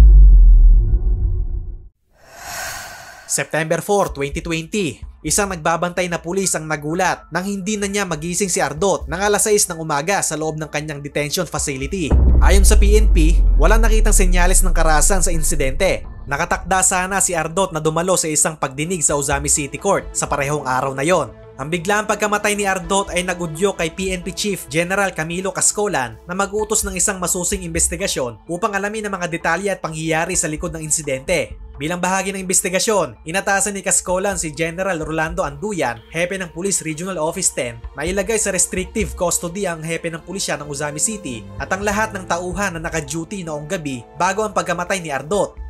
September 4, 2020, isang nagbabantay na pulis ang nagulat nang hindi na niya magising si Ardot ng alas 6 ng umaga sa loob ng kanyang detention facility. Ayon sa PNP, walang nakitang senyales ng karahasan sa insidente. Nakatakda sana si Ardot na dumalo sa isang pagdinig sa Ozami City Court sa parehong araw na yon. Ang biglaang pagkamatay ni Ardot ay nagudyo kay PNP Chief General Camilo Cascolan na mag-utos ng isang masusing investigasyon upang alamin ang mga detalye at pangyayari sa likod ng insidente. Bilang bahagi ng investigasyon, inatasan ni Cascolan si General Rolando Anduyan, hepe ng Police Regional Office 10, na ilagay sa restrictive custody ang hepe ng pulisya ng Ozami City at ang lahat ng tauhan na naka-duty noong gabi bago ang pagkamatay ni Ardot.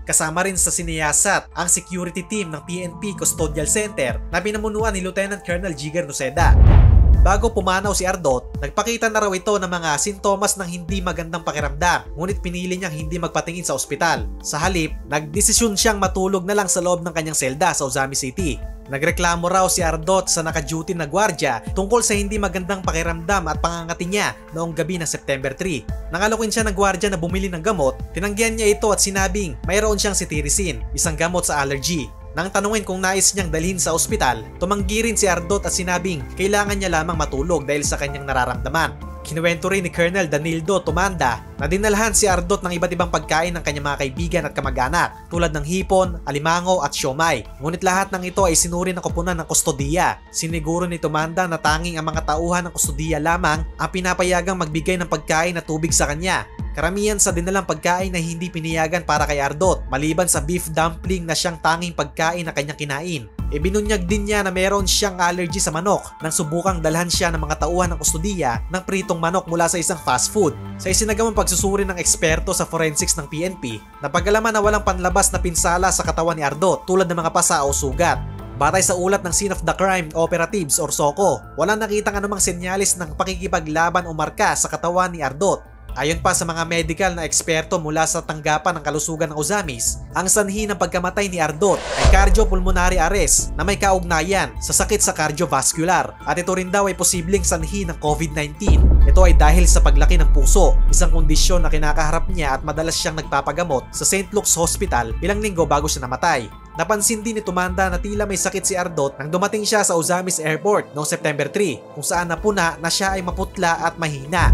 Kasama rin sa siniyasat ang security team ng PNP Custodial Center na pinamunuan ni Lieutenant Colonel Jigger Noceda. Bago pumanaw si Ardot, nagpakita na raw ito ng mga sintomas ng hindi magandang pakiramdam, ngunit pinili niyang hindi magpatingin sa ospital. Sa halip, nagdesisyon siyang matulog na lang sa loob ng kanyang selda sa Ozamis City. Nagreklamo raw si Ardot sa naka-duty na gwardya tungkol sa hindi magandang pakiramdam at pangangati niya noong gabi ng September 3. Nangalukin siya ng gwardya na bumili ng gamot, tinanggihan niya ito at sinabing mayroon siyang cetirizine, isang gamot sa allergy. Nang tanungin kung nais niyang dalhin sa ospital, tumanggi rin si Ardot at sinabing kailangan niya lamang matulog dahil sa kanyang nararamdaman. Kinuwento rin ni Colonel Danildo Tumanda na dinalhan si Ardot ng iba't ibang pagkain ng kanyang mga kaibigan at kamag-anak tulad ng hipon, alimango at siomay. Ngunit lahat ng ito ay sinuri ng koponan ng kustodiya. Siniguro ni Tumanda na tanging ang mga tauhan ng kustodiya lamang ang pinapayagang magbigay ng pagkain at tubig sa kanya. Karamihan sa dinalang pagkain na hindi pinayagan para kay Ardot, maliban sa beef dumpling na siyang tanging pagkain na kanyang kinain. Ibinunyag din niya na meron siyang allergy sa manok nang subukang dalhan siya ng mga tauhan ng kustodiya ng pritong manok mula sa isang fast food. Sa isinagawang pagsusuri ng eksperto sa forensics ng PNP, napag-alaman na walang panlabas na pinsala sa katawan ni Ardot tulad ng mga pasa o sugat. Batay sa ulat ng Scene of the Crime Operatives or SOCO, walang nakitang anumang senyalis ng pakikipaglaban o marka sa katawan ni Ardot. Ayon pa sa mga medical na eksperto mula sa tanggapan ng kalusugan ng Ozamis, ang sanhi ng pagkamatay ni Ardot ay cardiopulmonary arrest na may kaugnayan sa sakit sa cardiovascular at ito rin daw ay posibleng sanhi ng COVID-19. Ito ay dahil sa paglaki ng puso, isang kondisyon na kinakaharap niya at madalas siyang nagpapagamot sa St. Luke's Hospital ilang linggo bago siya namatay. Napansin din ni Tumanda na tila may sakit si Ardot nang dumating siya sa Ozamis Airport noong September 3 kung saan napuna na siya ay maputla at mahina.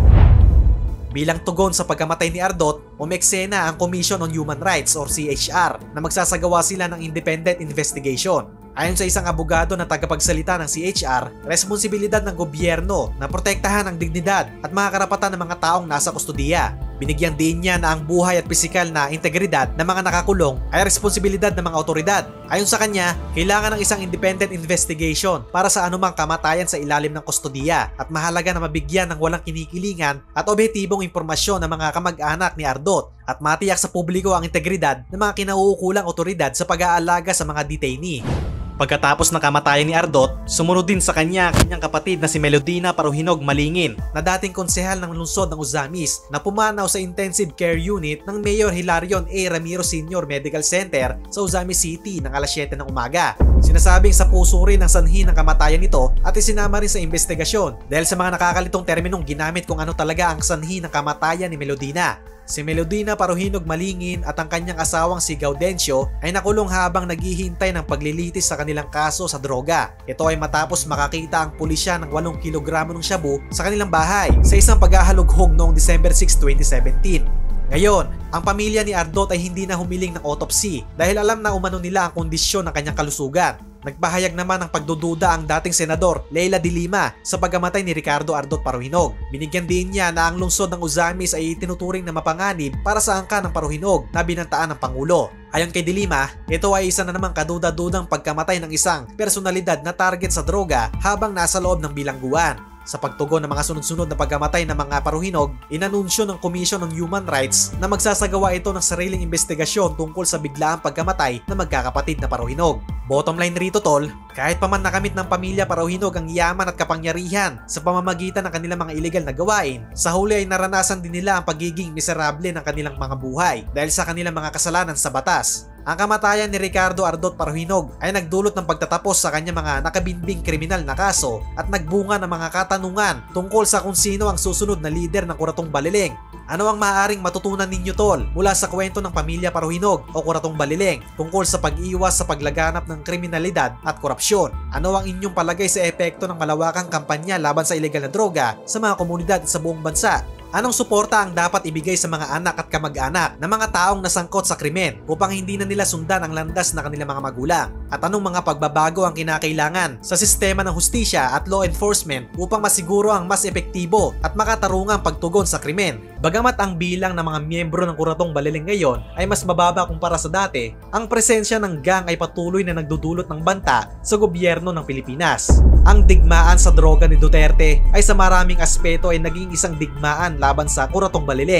Bilang tugon sa pagkamatay ni Ardot, umeksena ang Commission on Human Rights or CHR na magsasagawa sila ng independent investigation. Ayon sa isang abogado na tagapagsalita ng CHR, responsibilidad ng gobyerno na protektahan ang dignidad at mga karapatan ng mga taong nasa kustodiya. Binigyan din niya na ang buhay at pisikal na integridad ng mga nakakulong ay responsibilidad ng mga otoridad. Ayon sa kanya, kailangan ng isang independent investigation para sa anumang kamatayan sa ilalim ng kustodiya at mahalaga na mabigyan ng walang kinikilingan at objektibong impormasyon ng mga kamag-anak ni Ardot at matiyak sa publiko ang integridad ng mga kinauukulang otoridad sa pag-aalaga sa mga detainee. Pagkatapos ng kamatayan ni Ardot, sumunod din sa kanya ang kanyang kapatid na si Melodina Paruhinog Malingin na dating konsehal ng lungsod ng Ozamis na pumanaw sa intensive care unit ng Mayor Hilarion A. Ramiro Sr. Medical Center sa Ozamis City ng alas 7 ng umaga. Sinasabing sa puso rin ang sanhi ng kamatayan nito at isinama rin sa investigasyon dahil sa mga nakakalitong terminong ginamit kung ano talaga ang sanhi ng kamatayan ni Melodina. Si Melodina Paruhinog Malingin at ang kanyang asawang si Gaudencio ay nakulong habang naghihintay ng paglilitis sa kanilang kaso sa droga. Ito ay matapos makakita ang pulisya ng 8 kilogramo ng shabu sa kanilang bahay sa isang paghahalughog noong December 6, 2017. Ngayon, ang pamilya ni Ardot ay hindi na humiling ng autopsy dahil alam na umano nila ang kondisyon ng kanyang kalusugan. Nagpahayag naman ng pagdududa ang dating senador Leila de Lima sa pagkamatay ni Ricardo Ardot Paruhinog. Binigyan din niya na ang lungsod ng Ozamis ay itinuturing na mapanganib para sa angka ng Paruhinog na binantaan ng Pangulo. Ayon kay de Lima, ito ay isa na namang kaduda-dudang pagkamatay ng isang personalidad na target sa droga habang nasa loob ng bilangguan. Sa pagtugon ng mga sunod-sunod na pagkamatay ng mga Paruhinog, inanunsyo ng Commission on Human Rights na magsasagawa ito ng sariling investigasyon tungkol sa biglaang pagkamatay ng magkakapatid na Paruhinog. Bottom line rito tol, kahit pa man nakamit ng pamilya Paruhinog ang yaman at kapangyarihan sa pamamagitan ng kanilang mga illegal na gawain, sa huli ay naranasan din nila ang pagiging miserable ng kanilang mga buhay dahil sa kanilang mga kasalanan sa batas. Ang kamatayan ni Ricardo Ardot Paruhinog ay nagdulot ng pagtatapos sa kanyang mga nakabinbing kriminal na kaso at nagbunga ng mga katanungan tungkol sa kung sino ang susunod na lider ng Kuratong Baliling. Ano ang maaaring matutunan ninyo tol mula sa kwento ng pamilya Paruhinog o Kuratong Baliling tungkol sa pag-iwas sa paglaganap ng kriminalidad at korupsyon? Ano ang inyong palagay sa epekto ng malawakang kampanya laban sa ilegal na droga sa mga komunidad at sa buong bansa? Anong suporta ang dapat ibigay sa mga anak at kamag-anak ng mga taong nasangkot sa krimen upang hindi na nila sundan ang landas na kanilang mga magulang? At anong mga pagbabago ang kinakailangan sa sistema ng hustisya at law enforcement upang masiguro ang mas epektibo at makatarungang pagtugon sa krimen? Bagamat ang bilang ng mga miyembro ng Kuratong Baliling ngayon ay mas mababa kumpara sa dati, ang presensya ng gang ay patuloy na nagdudulot ng banta sa gobyerno ng Pilipinas. Ang digmaan sa droga ni Duterte ay sa maraming aspeto ay naging isang digmaan laban sa Kuratong Baliling.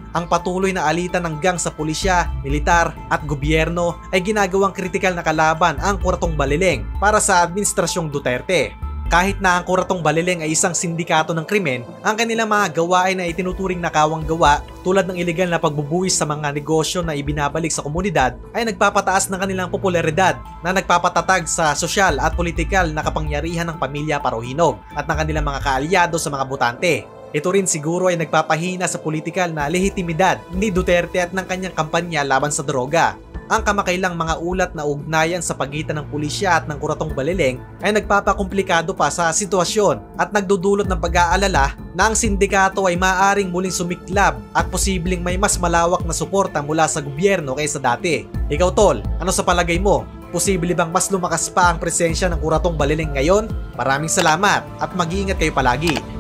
ang patuloy na alitan ng gang sa pulisya, militar at gobyerno ay ginagawang kritikal na kalaban ang Kuratong Balileng para sa Administrasyong Duterte. Kahit na ang Kuratong Balileng ay isang sindikato ng krimen, ang kanilang mga gawain ay itinuturing na kawang gawa tulad ng ilegal na pagbubuwis sa mga negosyo na ibinabalik sa komunidad ay nagpapataas ng kanilang popularidad na nagpapatatag sa sosyal at politikal na kapangyarihan ng pamilya Paruhinog at ng kanilang mga kaalyado sa mga botante. Ito rin siguro ay nagpapahina sa politikal na lehitimidad ni Duterte at ng kanyang kampanya laban sa droga. Ang kamakailang mga ulat na ugnayan sa pagitan ng pulisya at ng Kuratong Balileng ay nagpapakomplikado pa sa sitwasyon at nagdudulot ng pag-aalala na ang sindikato ay maaring muling sumiklab at posibleng may mas malawak na suporta mula sa gobyerno kaysa dati. Ikaw tol, ano sa palagay mo? Posible bang mas lumakas pa ang presensya ng Kuratong Balileng ngayon? Maraming salamat at mag-iingat kayo palagi.